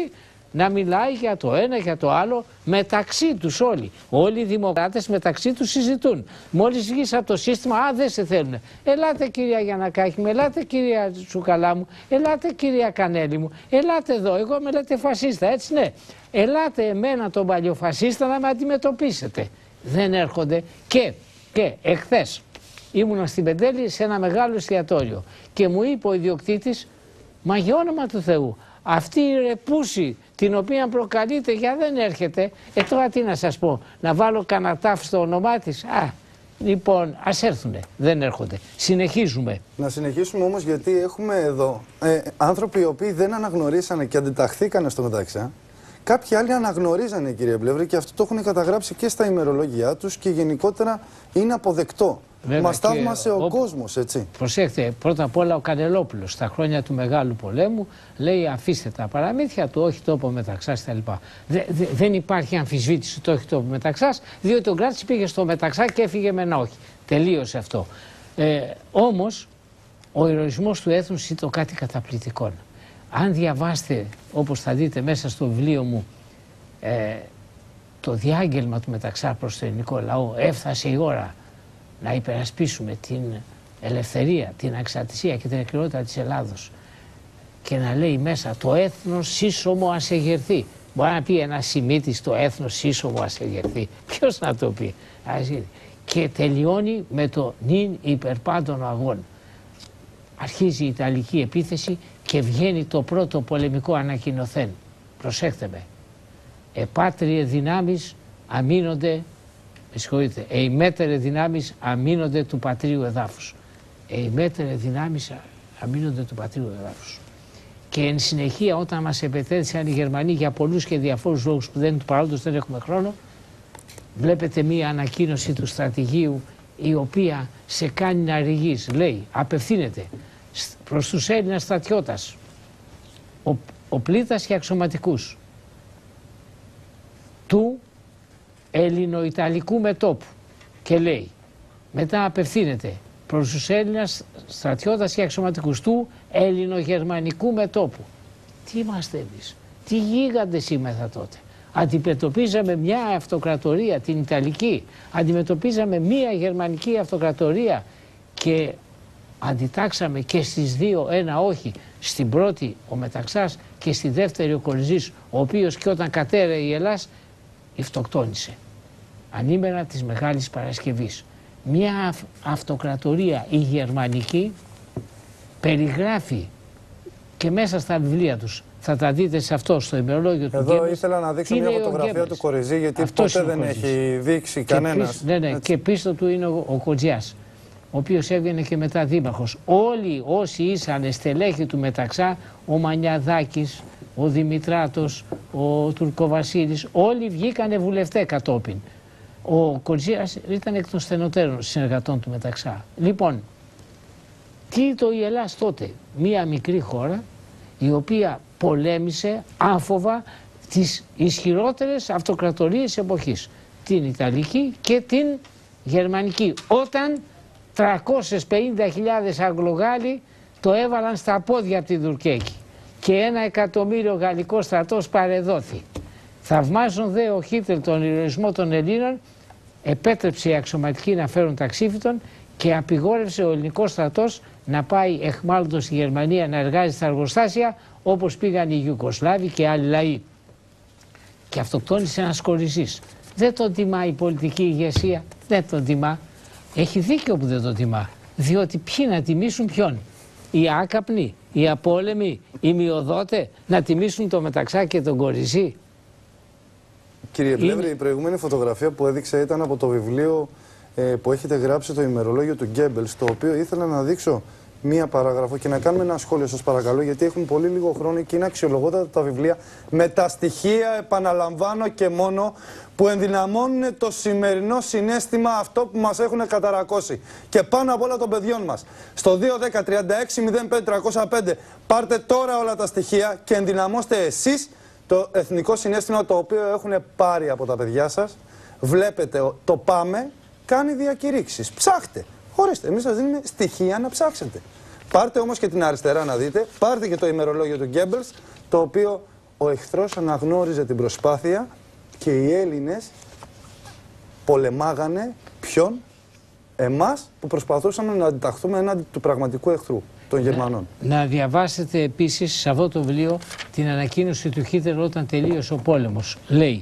να μιλάει για το ένα, για το άλλο, μεταξύ τους όλοι. Όλοι οι δημοκράτες μεταξύ τους συζητούν. Μόλις βγεις από το σύστημα, α, δεν σε θέλουν. Ελάτε κυρία Γιαννακάκη μου, ελάτε κυρία Τσουκαλά μου, ελάτε κυρία Κανέλη μου, ελάτε εδώ, εγώ με λέτε φασίστα, έτσι ναι. Ελάτε εμένα τον παλιοφασίστα να με αντιμετωπίσετε. Δεν έρχονται. Και, και εχθές ήμουνα στην Πεντέλη σε ένα μεγάλο εστιατόριο και μου είπε ο ιδιοκτήτης, μα για όνομα του Θεού, αυτή η ρεπούση την οποία προκαλείτε για δεν έρχεται, ε τώρα τι να σας πω, να βάλω κανένα τάφ στο όνομά της. Α, λοιπόν, ας έρθουνε, δεν έρχονται. Συνεχίζουμε. Να συνεχίσουμε όμως, γιατί έχουμε εδώ ε, άνθρωποι οι οποίοι δεν αναγνωρίσανε και αντιταχθήκανε στο μεταξύ. Κάποιοι άλλοι αναγνωρίζανε, κύριε Πλεύρη, και αυτό το έχουν καταγράψει και στα ημερολόγια τους και γενικότερα είναι αποδεκτό. Μας θαύμασε ο, ο κόσμος, έτσι. Προσέχτε, πρώτα απ' όλα ο Κανελόπουλος στα χρόνια του Μεγάλου Πολέμου λέει αφήστε τα παραμύθια του, όχι τόπο μεταξάς κτλ. Δε, δε, δεν υπάρχει αμφισβήτηση του όχι τόπο μεταξάς, διότι ο Γκράτσι πήγε στο μεταξά και έφυγε με ένα όχι. Τελείωσε αυτό. Ε, όμως, ο ηρωισμός του έθνους ήταν κάτι καταπληκτικό. Αν διαβάσετε, όπως θα δείτε μέσα στο βιβλίο μου, ε, το διάγγελμα του μεταξά προς το ελληνικό λαό, έφτασε η ώρα να υπερασπίσουμε την ελευθερία, την αξιατησία και την ακριότητα της Ελλάδος και να λέει μέσα το έθνος σύσσωμο ας εγερθεί. Μπορεί να πει ένα Σιμίτης το έθνος σύσσωμο ας εγερθεί. Ποιος να το πει. Και τελειώνει με το νυν υπερπάντων αγών. Αρχίζει η Ιταλική επίθεση και βγαίνει το πρώτο πολεμικό ανακοινωθέν. Προσέχτε με. Επάτριε δυνάμεις αμήνονται, με συγχωρείτε, οι μέτερε δυνάμεις αμήνονται του πατρίου εδάφους. Οι μέτερε δυνάμεις αμήνονται του πατρίου εδάφους. Και εν συνεχεία, όταν μας επετέθησαν οι Γερμανοί για πολλούς και διαφόρους λόγους που δεν του παρόντος δεν έχουμε χρόνο, βλέπετε μία ανακοίνωση του στρατηγίου η οποία σε κάνει να ρηγείς. Λέει, απευθύνεται προς τους Έλληνας στρατιώτας, ο, οπλίτας και αξιωματικούς του ελληνοϊταλικού μετώπου και λέει, μετά απευθύνεται προς τους Έλληνας στρατιώτας και αξιωματικούς του ελληνογερμανικού μετώπου. Τι είμαστε εμείς, τι γίγαντες είμεθα τότε. Αντιμετωπίζαμε μια αυτοκρατορία, την Ιταλική, αντιμετωπίζαμε μια γερμανική αυτοκρατορία και αντιτάξαμε και στις δύο ένα όχι. Στην πρώτη ο Μεταξάς και στη δεύτερη ο Κολυζής, ο οποίος και όταν κατέρεε η Ελλάς αυτοκτόνησε. Ανήμερα της Μεγάλης Παρασκευής. Μια αυτοκρατορία η γερμανική περιγράφει και μέσα στα βιβλία τους. Θα τα δείτε σε αυτό, στο ημερολόγιο του Εδώ Γκέμπελς. ήθελα να δείξω μια φωτογραφία του Κοριζή, γιατί αυτός ποτέ δεν έχει δείξει κανένας. Ναι, ναι, και πίσω του είναι ο, ο Κοτζιάς, ο οποίος έβγαινε και μετά δήμαρχος. Όλοι όσοι ήσαν στελέχοι του Μεταξά, ο Μανιαδάκης, ο Δημητράτος, ο Τουρκοβασίλης, όλοι βγήκανε βουλευτέ κατόπιν. Ο Κοτζιάς ήταν εκ των στενοτέρων συνεργατών του Μεταξά. Λοιπόν, τι ήταν η Ελλάς τότε, μία μικρή χώρα η οποία πολέμησε άφοβα τις ισχυρότερες αυτοκρατορίες εποχής, την Ιταλική και την Γερμανική, όταν τριακόσιες πενήντα χιλιάδες Αγγλογάλοι το έβαλαν στα πόδια από την Τουρκέκη και ένα εκατομμύριο γαλλικό στρατός παρεδόθη. Θαυμάζον δε ο Χίτλερ τον ηρωισμό των Ελλήνων, επέτρεψε οι αξιωματικοί να φέρουν ταξίφυτον και απειγόρευσε ο ελληνικός στρατός να πάει εχμάλωτος στη Γερμανία να εργάζεται στα εργοστάσια όπως πήγαν οι Ιουγκοσλάβοι και άλλοι λαοί. Και αυτοκτόνησε ένας Κοριζής. Δεν τον τιμά η πολιτική ηγεσία, δεν τον τιμά. Έχει δίκιο που δεν τον τιμά, διότι ποιοι να τιμήσουν ποιον. Οι άκαπνοι, οι απόλεμοι, οι μειοδότε να τιμήσουν το Μεταξά και τον Κοριζή. Κύριε Πλεύρη, είναι... η προηγούμενη φωτογραφία που έδειξε ήταν από το βιβλίο ε, που έχετε γράψει, το ημερολόγιο του Γκέμπελς, το οποίο ήθελα να δείξω μία παράγραφο και να κάνουμε ένα σχόλιο, σας παρακαλώ, γιατί έχουμε πολύ λίγο χρόνο και είναι αξιολογότατα τα βιβλία με τα στοιχεία, επαναλαμβάνω και μόνο, που ενδυναμώνουν το σημερινό συναίσθημα, αυτό που μας έχουν καταρακώσει. Και πάνω απ' όλα των παιδιών μας. Στο δύο δέκα τριάντα έξι μηδέν πέντε τριακόσια πέντε πάρτε τώρα όλα τα στοιχεία και ενδυναμώστε εσείς το εθνικό συναίσθημα το οποίο έχουν πάρει από τα παιδιά σας. Βλέπετε, το πάμε, κάνει διακηρύξεις. Ψάχτε. Ορίστε, εμείς σας δίνουμε στοιχεία να ψάξετε. Πάρτε όμως και την αριστερά να δείτε, πάρτε και το ημερολόγιο του Γκέμπελς, το οποίο ο εχθρός αναγνώριζε την προσπάθεια και οι Έλληνες πολεμάγανε ποιον? Εμάς που προσπαθούσαμε να αντιταχθούμε έναντι του πραγματικού εχθρού, των Γερμανών. Να, να διαβάσετε επίσης σε αυτό το βιβλίο την ανακοίνωση του Χίτλερ όταν τελείωσε ο πόλεμος. Λέει: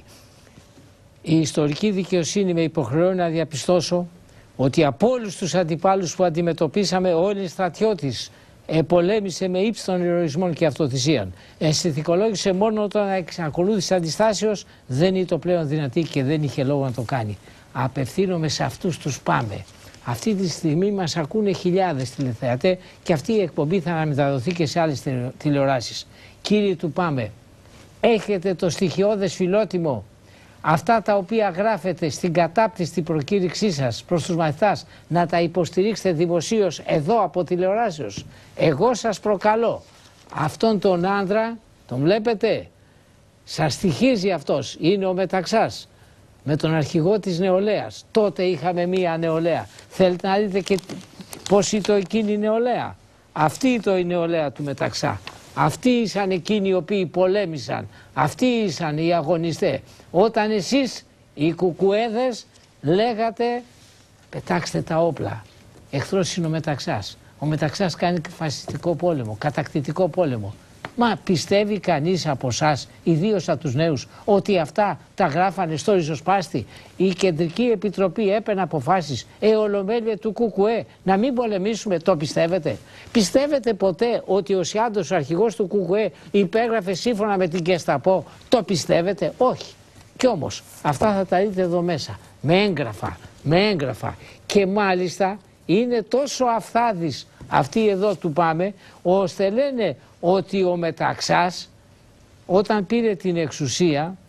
η ιστορική δικαιοσύνη με υποχρεώνει να διαπιστώσω ότι από όλους τους αντιπάλους που αντιμετωπίσαμε όλοι οι στρατιώτες επολέμησε με ύψιστον ηρωισμών και αυτοθυσίαν. Ενσυνθηκολόγησε μόνο όταν εξακολούθησε αντιστάσεως, δεν ήταν πλέον δυνατή και δεν είχε λόγο να το κάνει. Απευθύνομαι σε αυτούς τους Πάμε. Αυτή τη στιγμή μας ακούνε χιλιάδες τηλεθεατές και αυτή η εκπομπή θα αναμεταδοθεί και σε άλλες τηλεοράσεις. Κύριοι του Πάμε, έχετε το στοιχειώδες φιλότιμο. Αυτά τα οποία γράφετε στην κατάπτυστη προκήρυξή σας προς τους μαθητάς να τα υποστηρίξετε δημοσίως εδώ από τηλεοράσεως. Εγώ σας προκαλώ. Αυτόν τον άντρα, τον βλέπετε, σας στοιχίζει αυτός, είναι ο Μεταξάς. Με τον αρχηγό της νεολαίας. Τότε είχαμε μία νεολαία. Θέλετε να δείτε και πώς ήταν εκείνη η νεολαία. Αυτή ήταν η νεολαία του Μεταξά. Αυτοί ήσαν εκείνοι οι οποίοι πολέμησαν. Αυτοί ήσαν οι αγωνιστές. Όταν εσείς οι κουκουέδες λέγατε πετάξτε τα όπλα. Εχθρός είναι ο Μεταξάς. Ο Μεταξάς κάνει φασιστικό πόλεμο, κατακτητικό πόλεμο. Μα πιστεύει κανείς από εσάς, ιδίως από τους νέους, ότι αυτά τα γράφανε στο ριζοσπάστη? Η Κεντρική Επιτροπή έπαιρνε αποφάσεις, ε, ολομέλεια του Κουκουέ, να μην πολεμήσουμε, το πιστεύετε? Πιστεύετε ποτέ ότι ο Σιάντος, ο αρχηγός του Κουκουέ, υπέγραφε σύμφωνα με την Γκεσταπό? Το πιστεύετε? Όχι. Κι όμως, αυτά θα τα δείτε εδώ μέσα, με έγγραφα, με έγγραφα. Και μάλιστα είναι τόσο αυθάδης αυτοί εδώ του Πάμε, ώστε λένε ότι ο Μεταξάς όταν πήρε την εξουσία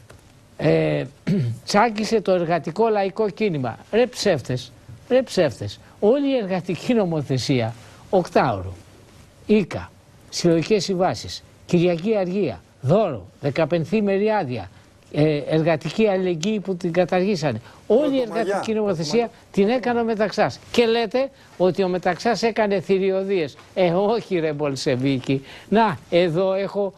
ε, τσάκισε το εργατικό λαϊκό κίνημα. Ρε ψεύτες, ρε ψεύτες. Όλη η εργατική νομοθεσία, οκτάωρο, Ίκα, συλλογικές συμβάσεις, Κυριακή Αργία, δώρο, δεκαπενθήμερη άδεια, ε, εργατική αλληλεγγύη που την καταργήσανε. Όλη η εργατική νομοθεσία την έκανε ο Μεταξάς. Και λέτε ότι ο Μεταξάς έκανε θηριωδίες. Ε, όχι ρε Μπολσεβίκη. Να, εδώ έχω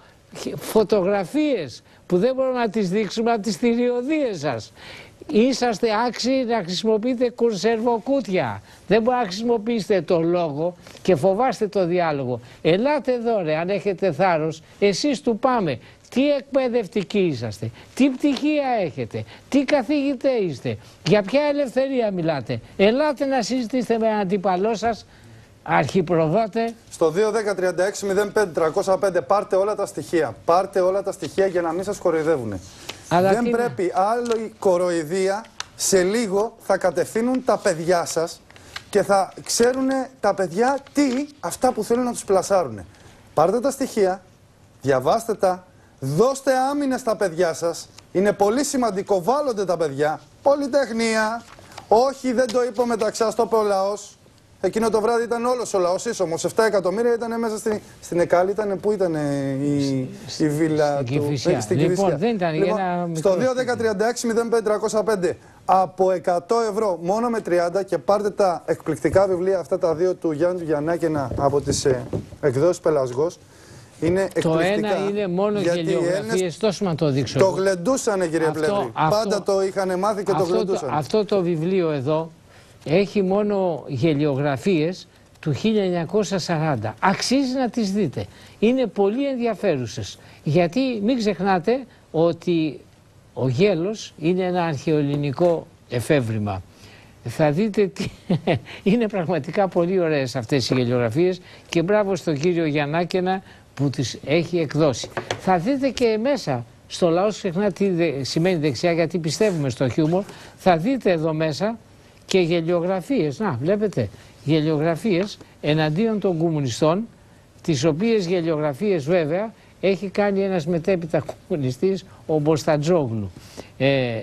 φωτογραφίες που δεν μπορούμε να τις δείξουμε από τις θηριωδίες σας. Είσαστε άξιοι να χρησιμοποιείτε κουρσερβοκούτια. Δεν μπορείτε να χρησιμοποιήσετε το λόγο και φοβάστε το διάλογο. Ελάτε εδώ ρε, αν έχετε θάρρος, εσείς του Πάμε. Τι εκπαιδευτικοί είσαστε, τι πτυχία έχετε, τι καθηγητέ είστε, για ποια ελευθερία μιλάτε? Ελάτε να συζητήσετε με έναν αντίπαλό σας, αρχιπροδότε. Στο δύο δέκα τριάντα έξι μηδέν πέντε τριακόσια πέντε πάρτε όλα τα στοιχεία. Πάρτε όλα τα στοιχεία για να μην σας κοροϊδεύουν. Δεν τι... πρέπει άλλο η κοροϊδία. Σε λίγο θα κατευθύνουν τα παιδιά σας και θα ξέρουν τα παιδιά τι, αυτά που θέλουν να τους πλασάρουν. Πάρτε τα στοιχεία, διαβάστε τα. Δώστε άμυνα στα παιδιά σας. Είναι πολύ σημαντικό. Βάλλονται τα παιδιά. Πολυτεχνία. Όχι, δεν το είπε ο Μεταξάς, το είπε ο λαός. Εκείνο το βράδυ ήταν όλος ο λαός ίσομος. επτά εκατομμύρια ήταν μέσα στην, στην Εκάλη. Ήταν, πού ήταν η, η βίλα στην του. Κηφισιά. Στην λοιπόν, Κηφισιά. Δεν ήταν λοιπόν, ένα στο δύο δέκα τριάντα έξι μηδέν πέντε τριακόσια πέντε από εκατό ευρώ μόνο με τριάντα και πάρτε τα εκπληκτικά βιβλία αυτά τα δύο του Γιάννη του Γιαννάκηνα από τις ε, εκδόσεις Πελασγός. Είναι το ένα είναι μόνο γελιογραφίες, τόσο να το δείξω. Το γλεντούσανε κύριε Πλεύρη. Πάντα το είχαν μάθει και αυτό, το γλεντούσανε. Αυτό το βιβλίο εδώ έχει μόνο γελιογραφίες του χίλια εννιακόσια σαράντα. Αξίζει να τις δείτε. Είναι πολύ ενδιαφέρουσες. Γιατί μην ξεχνάτε ότι ο γέλος είναι ένα αρχαιοελληνικό εφεύρημα. Θα δείτε τι... είναι πραγματικά πολύ ωραίες αυτές οι γελιογραφίες και μπράβο στον κύριο Γιαννάκηνα που τις έχει εκδώσει. Θα δείτε και μέσα στο λαό συχνά τι δε, σημαίνει δεξιά, γιατί πιστεύουμε στο χιούμορ. Θα δείτε εδώ μέσα και γελιογραφίες. Να, βλέπετε, γελιογραφίες εναντίον των κομμουνιστών, τις οποίες γελιογραφίες βέβαια έχει κάνει ένας μετέπειτα κομμουνιστής, ο Μποστατζόγλου. Ε,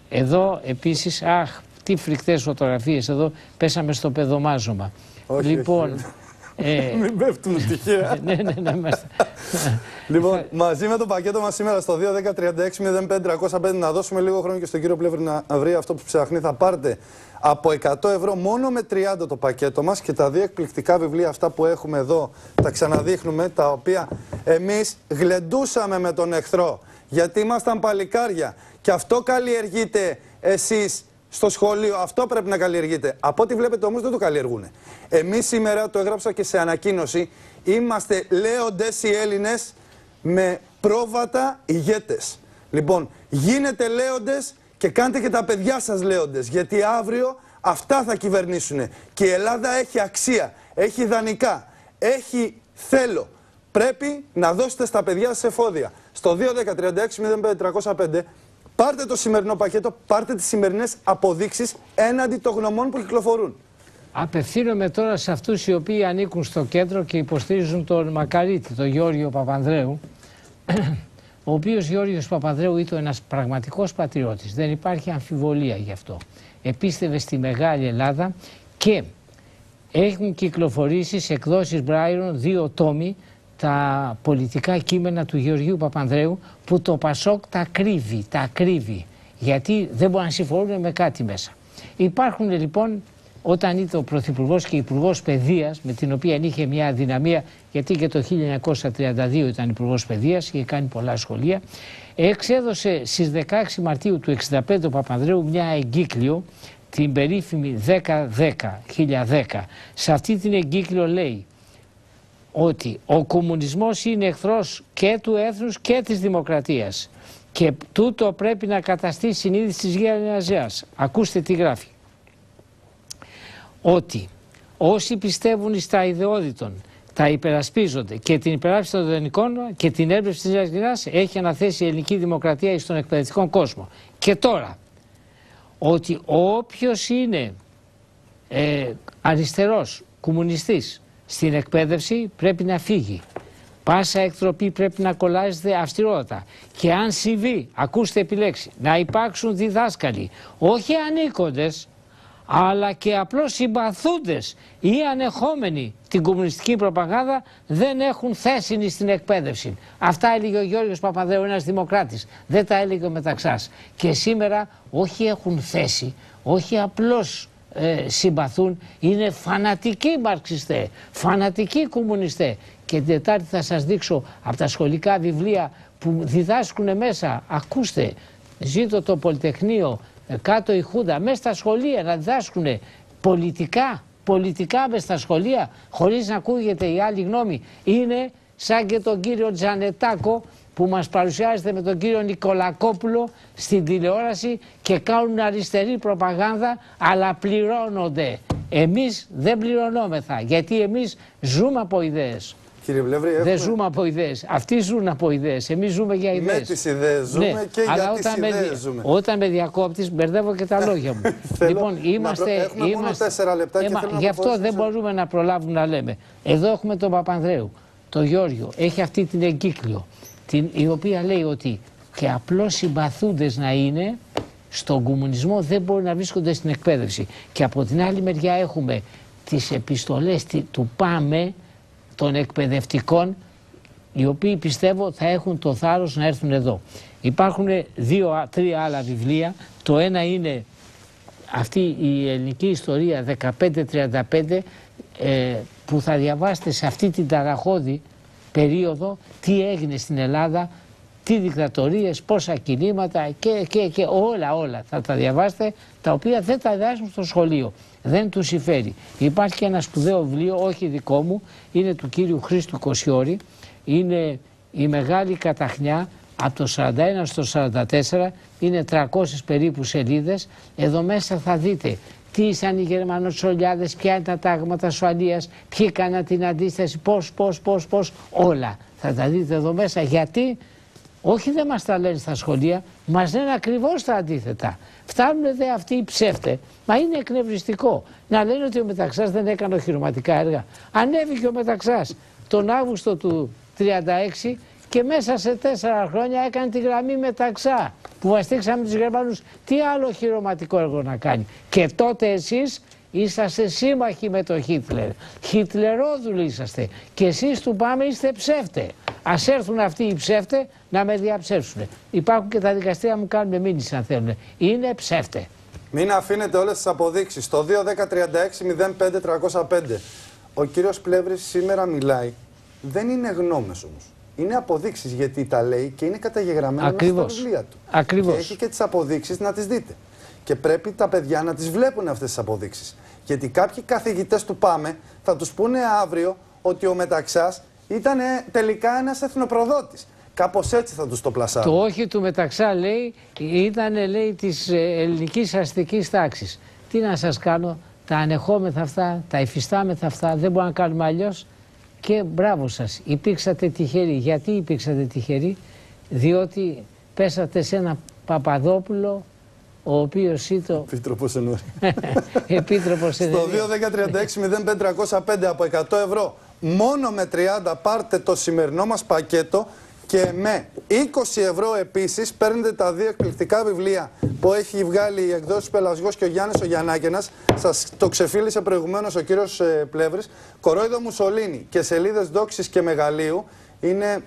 εδώ επίσης, αχ, τι φρικτές φωτογραφίες, εδώ πέσαμε στο παιδομάζωμα. Όχι, λοιπόν, όχι. Ε, μην πέφτουν τυχαία. ναι, ναι, ναι, είμαστε. Λοιπόν, μαζί με το πακέτο μας σήμερα στο δύο δέκα τριάντα έξι μηδέν πέντε τριακόσια πέντε να δώσουμε λίγο χρόνο και στον κύριο Πλεύρη να βρει αυτό που ψάχνει. Θα πάρετε από εκατό ευρώ μόνο με τριάντα το πακέτο μας και τα δύο εκπληκτικά βιβλία αυτά που έχουμε εδώ τα ξαναδείχνουμε, τα οποία εμείς γλεντούσαμε με τον εχθρό γιατί ήμασταν παλικάρια και αυτό καλλιεργείτε εσείς στο σχολείο, αυτό πρέπει να καλλιεργείτε. Από ό,τι βλέπετε όμως δεν το καλλιεργούν. Εμείς σήμερα, το έγραψα και σε ανακοίνωση, είμαστε λέοντες οι Έλληνες με πρόβατα ηγέτες. Λοιπόν, γίνετε λέοντες και κάντε και τα παιδιά σας λέοντες, γιατί αύριο αυτά θα κυβερνήσουν. Και η Ελλάδα έχει αξία, έχει ιδανικά, έχει θέλω. Πρέπει να δώσετε στα παιδιά σας εφόδια. Στο δύο δέκα τριάντα έξι μηδέν πέντε τριακόσια πέντε πάρτε το σημερινό πακέτο, πάρτε τις σημερινές αποδείξεις έναντι των γνωμών που κυκλοφορούν. Απευθύνομαι τώρα σε αυτούς οι οποίοι ανήκουν στο κέντρο και υποστηρίζουν τον Μακαρίτη, τον Γιώργιο Παπανδρέου, ο οποίος Γιώργιος Παπανδρέου ήταν ένας πραγματικός πατριώτης. Δεν υπάρχει αμφιβολία γι' αυτό. Επίστευε στη Μεγάλη Ελλάδα και έχουν κυκλοφορήσει σε εκδόσεις Μπράιρον δύο τόμοι τα πολιτικά κείμενα του Γεωργίου Παπανδρέου που το Πασόκ τα κρύβει, τα κρύβει, γιατί δεν μπορούν να συμφωνούν με κάτι μέσα. Υπάρχουν λοιπόν, όταν ήταν ο Πρωθυπουργός και Υπουργός Παιδείας, με την οποία είχε μια αδυναμία, γιατί και το χίλια εννιακόσια τριάντα δύο ήταν Υπουργός Παιδείας, είχε κάνει πολλά σχολεία, εξέδωσε στις δεκαέξι Μαρτίου του εξήντα πέντε ο Παπανδρέου μια εγκύκλιο, την περίφημη δέκα δέκα, χίλια δέκα. Σε αυτή την εγκύκλιο λέει ότι ο κομμουνισμός είναι εχθρός και του έθνους και της δημοκρατίας και τούτο πρέπει να καταστεί συνείδηση της γενιάς. Ακούστε τι γράφει. Ότι όσοι πιστεύουν στα ιδεώδη τα υπερασπίζονται και την υπεράσπιση των ιδανικών και την έμπνευση της νέας γενιάς έχει αναθέσει η ελληνική δημοκρατία στον εκπαιδευτικό κόσμο. Και τώρα, ότι όποιος είναι ε, αριστερός, κομμουνιστής, στην εκπαίδευση πρέπει να φύγει. Πάσα εκτροπή πρέπει να κολλάζεται αυστηρότατα. Και αν συμβεί, ακούστε επιλέξει, να υπάρξουν διδάσκαλοι, όχι ανήκοντες, αλλά και απλώς συμπαθούντες ή ανεχόμενοι την κομμουνιστική προπαγάνδα, δεν έχουν θέση στην εκπαίδευση. Αυτά έλεγε ο Γιώργος Παπανδρέου, ένας δημοκράτης. Δεν τα έλεγε ο Μεταξάς. Και σήμερα όχι έχουν θέση, όχι απλώς Ε, συμπαθούν, είναι φανατικοί μαρξιστές, φανατικοί κομμουνιστές. Και την Τετάρτη θα σας δείξω από τα σχολικά βιβλία που διδάσκουν μέσα, ακούστε, ζήτω το Πολυτεχνείο, ε, κάτω η Χούντα, μέσα στα σχολεία να διδάσκουν πολιτικά, πολιτικά μέσα στα σχολεία, χωρίς να ακούγεται η άλλη γνώμη. Είναι σαν και τον κύριο Τζανετάκο που μας παρουσιάζεται με τον κύριο Νικολακόπουλο στην τηλεόραση και κάνουν αριστερή προπαγάνδα, αλλά πληρώνονται. Εμείς δεν πληρωνόμεθα, γιατί εμείς ζούμε από ιδέες. Κύριε Πλεύρη, έχουμε... Δεν ζούμε από ιδέες. Αυτοί ζουν από ιδέες. Εμείς ζούμε για ιδέες. Με τις ιδέες ζούμε, ναι, και για τις ιδέες με, ζούμε. Όταν με διακόπτεις, μπερδεύω και τα λόγια μου. Λοιπόν, είμαστε... προ... Έχουμε είμαστε... μόνο τέσσερα λεπτά και θέλω να γι' αυτό δεν μπορούμε να προλάβουμε να λέμε. Εδώ έχουμε τον Παπανδρέου, τον Γιώργιο, έχει αυτή την εγκύκλιο, την, η οποία λέει ότι και απλώς συμπαθούντες να είναι στον κομμουνισμό δεν μπορούν να βρίσκονται στην εκπαίδευση. Και από την άλλη μεριά έχουμε τις επιστολές του ΠΑΜΕ των εκπαιδευτικών, οι οποίοι πιστεύω θα έχουν το θάρρος να έρθουν εδώ. Υπάρχουν δύο-τρία άλλα βιβλία. Το ένα είναι αυτή η ελληνική ιστορία δεκαπέντε τριάντα πέντε, ε, που θα διαβάσετε σε αυτή την ταραχώδη περίοδο τι έγινε στην Ελλάδα, τι δικτατορίες, πόσα κινήματα και, και, και όλα όλα θα τα διαβάσετε, τα οποία δεν τα διδάσκουν στο σχολείο, δεν τους συμφέρει. Υπάρχει και ένα σπουδαίο βιβλίο, όχι δικό μου, είναι του κύριου Χρήστου Κοσιώρη, είναι η Μεγάλη Καταχνιά από το σαράντα ένα στο σαράντα τέσσερα, είναι τριακόσιες περίπου σελίδες. Εδώ μέσα θα δείτε τι ήσαν οι Γερμανοτσολιάδες, ποια είναι τα τάγματα ασφαλείας, ποιοι έκαναν την αντίσταση, πώς, πώς, πώς, πώς, όλα. Θα τα δείτε εδώ μέσα, γιατί όχι δεν μας τα λένε στα σχολεία, μας λένε ακριβώς τα αντίθετα. Φτάνουν δε αυτοί οι ψεύτες, μα είναι εκνευριστικό να λένε ότι ο Μεταξάς δεν έκανε οχυρωματικά έργα. Ανέβηκε ο Μεταξάς τον Αύγουστο του τριάντα έξι και μέσα σε τέσσερα χρόνια έκανε τη γραμμή Μεταξά που βαστίξαμε τους Γερμανούς. Τι άλλο οχυρωματικό έργο να κάνει. Και τότε εσείς είσαστε σύμμαχοι με τον Χίτλερ. Χιτλερόδουλοι είσαστε. Και εσείς του ΠΑΜΕ είστε ψεύτε. Ας έρθουν αυτοί οι ψεύτε να με διαψεύσουν. Υπάρχουν και τα δικαστήρια μου κάνουν μήνυση αν θέλουν. Είναι ψεύτε. Μην αφήνετε όλες τις αποδείξεις. Στο δύο δέκα τριάντα έξι μηδέν πέντε τριακόσια πέντε. Ο κύριος Πλεύρης σήμερα μιλάει. Δεν είναι γνώμες όμως. Είναι αποδείξεις, γιατί τα λέει και είναι καταγεγραμμένα μέσα στα βιβλία του. Ακριβώς. Και έχει και τις αποδείξεις να τις δείτε. Και πρέπει τα παιδιά να τις βλέπουν αυτές τις αποδείξεις. Γιατί κάποιοι καθηγητές του ΠΑΜΕ θα τους πούνε αύριο ότι ο Μεταξάς ήταν τελικά ένας εθνοπροδότης. Κάπως έτσι θα τους το πλασάρουν. Το όχι του Μεταξά, λέει, ήταν, λέει, της ελληνικής αστικής τάξης. Τι να σας κάνω, τα ανεχόμεθα αυτά, τα υφιστάμεθα αυτά, δεν μπορούμε να κάνουμε αλλιώς. Και μπράβο σας, υπήρξατε τυχεροί. Γιατί υπήρξατε τυχεροί? Διότι πέσατε σε ένα Παπαδόπουλο, ο οποίος ήταν... Επίτροπος εννοεί. Επίτροπος εννοεί. Στο δύο δέκα τριάντα έξι μηδέν πέντε τριακόσια πέντε από εκατό ευρώ, μόνο με τριάντα πάρτε το σημερινό μας πακέτο και με είκοσι ευρώ επίσης παίρνετε τα δύο εκπληκτικά βιβλία που έχει βγάλει η εκδόση Πελασγός και ο Γιάννης ο Γιαννάκενας. Σας το ξεφίλησε προηγουμένως ο κύριος ε, Πλεύρης. Κορόιδο Μουσολίνη και σελίδες Δόξης και Μεγαλείου. Είναι...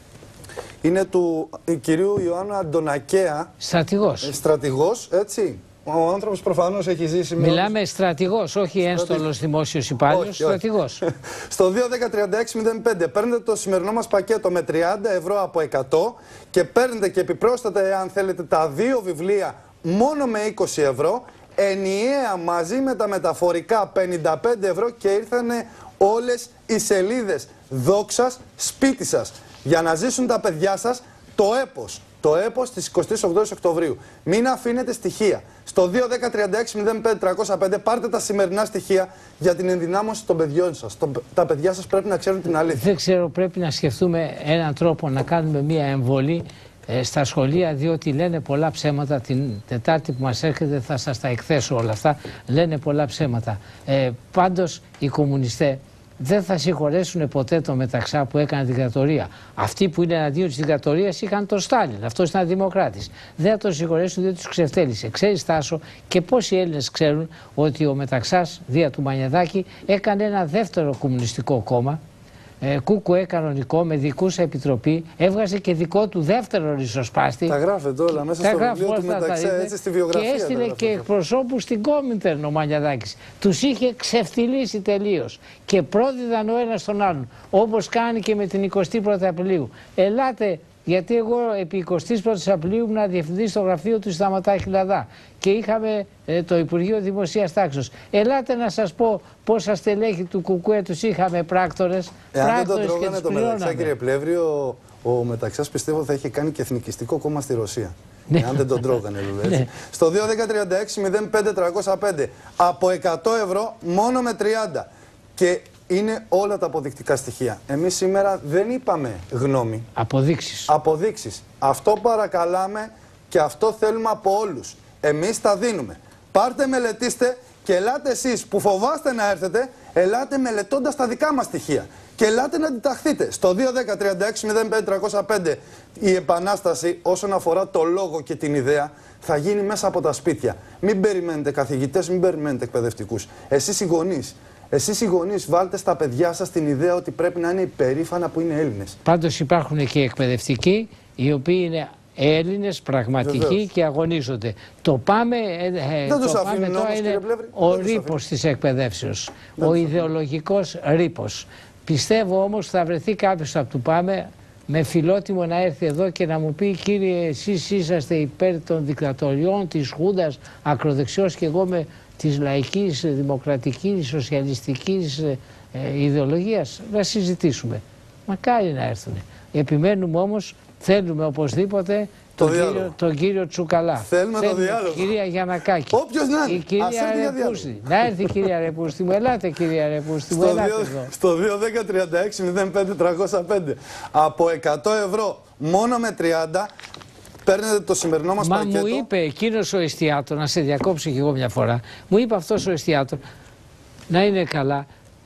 Είναι του κυρίου Ιωάννου Αντωνακέα. Στρατηγός. Ε, στρατηγός, έτσι. Ο άνθρωπος προφανώς έχει ζήσει με... Μιλάμε όλους... στρατηγός, όχι ένστολος δημόσιος υπάλληλος, στρατηγός. Στο δύο δέκα τριάντα έξι μηδέν πέντε παίρνετε το σημερινό μας πακέτο με τριάντα ευρώ από εκατό και παίρνετε και επιπρόσθετα, εάν θέλετε, τα δύο βιβλία μόνο με είκοσι ευρώ, ενιαία μαζί με τα μεταφορικά πενήντα πέντε ευρώ και ήρθανε όλες οι σελίδες Δόξας σπίτι σας. Για να ζήσουν τα παιδιά σας το έπος. Το έπος της εικοστής ογδόης Οκτωβρίου. Μην αφήνετε στοιχεία. Στο δύο δέκα τριάντα έξι μηδέν πέντε τριακόσια πέντε πάρτε τα σημερινά στοιχεία για την ενδυνάμωση των παιδιών σας. Το, τα παιδιά σας πρέπει να ξέρουν την αλήθεια. Δεν ξέρω, πρέπει να σκεφτούμε έναν τρόπο να κάνουμε μία εμβολή ε, στα σχολεία, διότι λένε πολλά ψέματα. Την Τετάρτη που μας έρχεται θα σας τα εκθέσω όλα αυτά. Λένε πολλά ψέματα. Ε, πάντως οι κομμουνιστές δεν θα συγχωρέσουν ποτέ το Μεταξά που έκανε δικτατορία. Αυτοί που είναι εναντίον της δικτατορίας είχαν τον Στάλιν. Αυτός ήταν δημοκράτης. Δεν θα τον συγχωρέσουν διότι τους ξεφτέλησε. Ξέρεις, Τάσο, και πόσοι Έλληνες ξέρουν ότι ο Μεταξάς, δια του Μανιαδάκη, έκανε ένα δεύτερο κομμουνιστικό κόμμα. Ε, Κούκουε κανονικό, με δικούσα επιτροπή, έβγαζε και δικό του δεύτερο ριζοσπάστη. Τα γράφετε όλα μέσα στο βιβλίο του Μεταξά, έτσι στη βιογραφία. Και έστειλε και εκπροσώπους στην Κόμιντερν ο Μανιαδάκης. Τους είχε ξεφτυλίσει τελείως και πρόδιδαν ο ένας τον άλλον, όπως κάνει και με την εικοστή πρώτη Απριλίου. Ελάτε, γιατί εγώ επί εικοστής πρώτης Απριλίου ήμουν διευθυντής στο γραφείο του Σταματάκη Λαδά και είχαμε ε, το Υπουργείο Δημοσίας Τάξης. Ελάτε να σας πω πόσα στελέχη του Κουκουέ τους είχαμε πράκτορες. Εάν πράκτορες δεν τον τρώγανε και το Μεταξά, κύριε Πλεύρη, ο, ο Μεταξάς πιστεύω θα είχε κάνει και εθνικιστικό κόμμα στη Ρωσία. Ναι. Εάν δεν τον τρώγανε, βέβαια. Ναι. Στο δύο δέκα τριάντα έξι μηδέν πέντε τριακόσια πέντε από εκατό ευρώ μόνο με τριάντα. Και είναι όλα τα αποδεικτικά στοιχεία. Εμείς σήμερα δεν είπαμε γνώμη. Αποδείξεις. Αποδείξεις. Αυτό παρακαλάμε και αυτό θέλουμε από όλους. Εμείς τα δίνουμε. Πάρτε, μελετήστε και ελάτε εσείς που φοβάστε να έρθετε, ελάτε μελετώντας τα δικά μας στοιχεία. Και ελάτε να αντιταχθείτε. Στο δύο δέκα τριάντα έξι μηδέν πέντε τριακόσια πέντε η επανάσταση όσον αφορά το λόγο και την ιδέα θα γίνει μέσα από τα σπίτια. Μην περιμένετε καθηγητές, μην περιμένετε εκπαιδευτικούς. Εσείς οι γονείς. Εσείς οι γονείς βάλτε στα παιδιά σας την ιδέα ότι πρέπει να είναι υπερήφανα που είναι Έλληνες. Πάντως υπάρχουν και εκπαιδευτικοί οι οποίοι είναι Έλληνες πραγματικοί. Βεβαίως. Και αγωνίζονται. Το πάμε, ε, Δεν το πάμε τώρα όμως, είναι ο ρήπος της εκπαιδεύσεως, Δεν ο ιδεολογικός ρήπος. Πιστεύω όμως θα βρεθεί κάποιος από του ΠΑΜΕ με φιλότιμο να έρθει εδώ και να μου πει, κύριε, εσείς είσαστε υπέρ των δικτατοριών, της Χούντας, ακροδεξιός και εγώ με της λαϊκής, δημοκρατικής, σοσιαλιστικής ε, ιδεολογίας. Να συζητήσουμε. Μακάρι να έρθουν. Επιμένουμε όμως, θέλουμε οπωσδήποτε το τον, κύριο, τον κύριο Τσουκαλά. Θέλουμε, θέλουμε το διάλογο. Κυρία Γιαννακάκη. Όποιος να είναι. Η κυρία Ρεπούστη. Να έρθει η κυρία Ρεπούστη μου. Ελάτε κυρία Ρεπούστη μου. Ελάτε εδώ. Στο δύο δέκα τριάντα έξι μηδέν πέντε τριακόσια πέντε από εκατό ευρώ μόνο με τριάντα παίρνετε το σημερινό μας Μα πακέτο. Μα μου είπε εκείνος ο εστιάτορ, να σε διακόψω κι εγώ μια φορά, μου είπε αυτός ο εστιάτορ, να είναι καλά,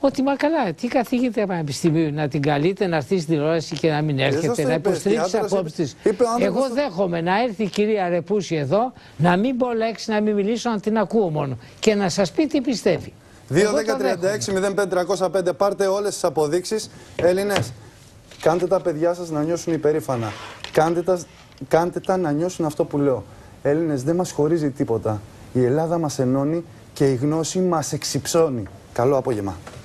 Ότι μα καλά, τι καθηγήτρια πανεπιστημίου να την καλείτε να έρθει στην τηλεόραση και να μην έρχεται, να υποστηρίξει τι απόψει τη. Εγώ στο... δέχομαι να έρθει η κυρία Ρεπούση εδώ, να μην πω λέξη, να μην μιλήσω, να την ακούω μόνο και να σα πει τι πιστεύει. δύο δέκα τριάντα έξι μηδέν πέντε τριακόσια πέντε, πάρτε όλες τις αποδείξεις. Έλληνες, κάντε τα παιδιά σας να νιώσουν υπερήφανα. Κάντε τα, κάντε τα να νιώσουν αυτό που λέω. Έλληνες, δεν μας χωρίζει τίποτα. Η Ελλάδα μας ενώνει και η γνώση μας εξυψώνει. Καλό απόγευμα.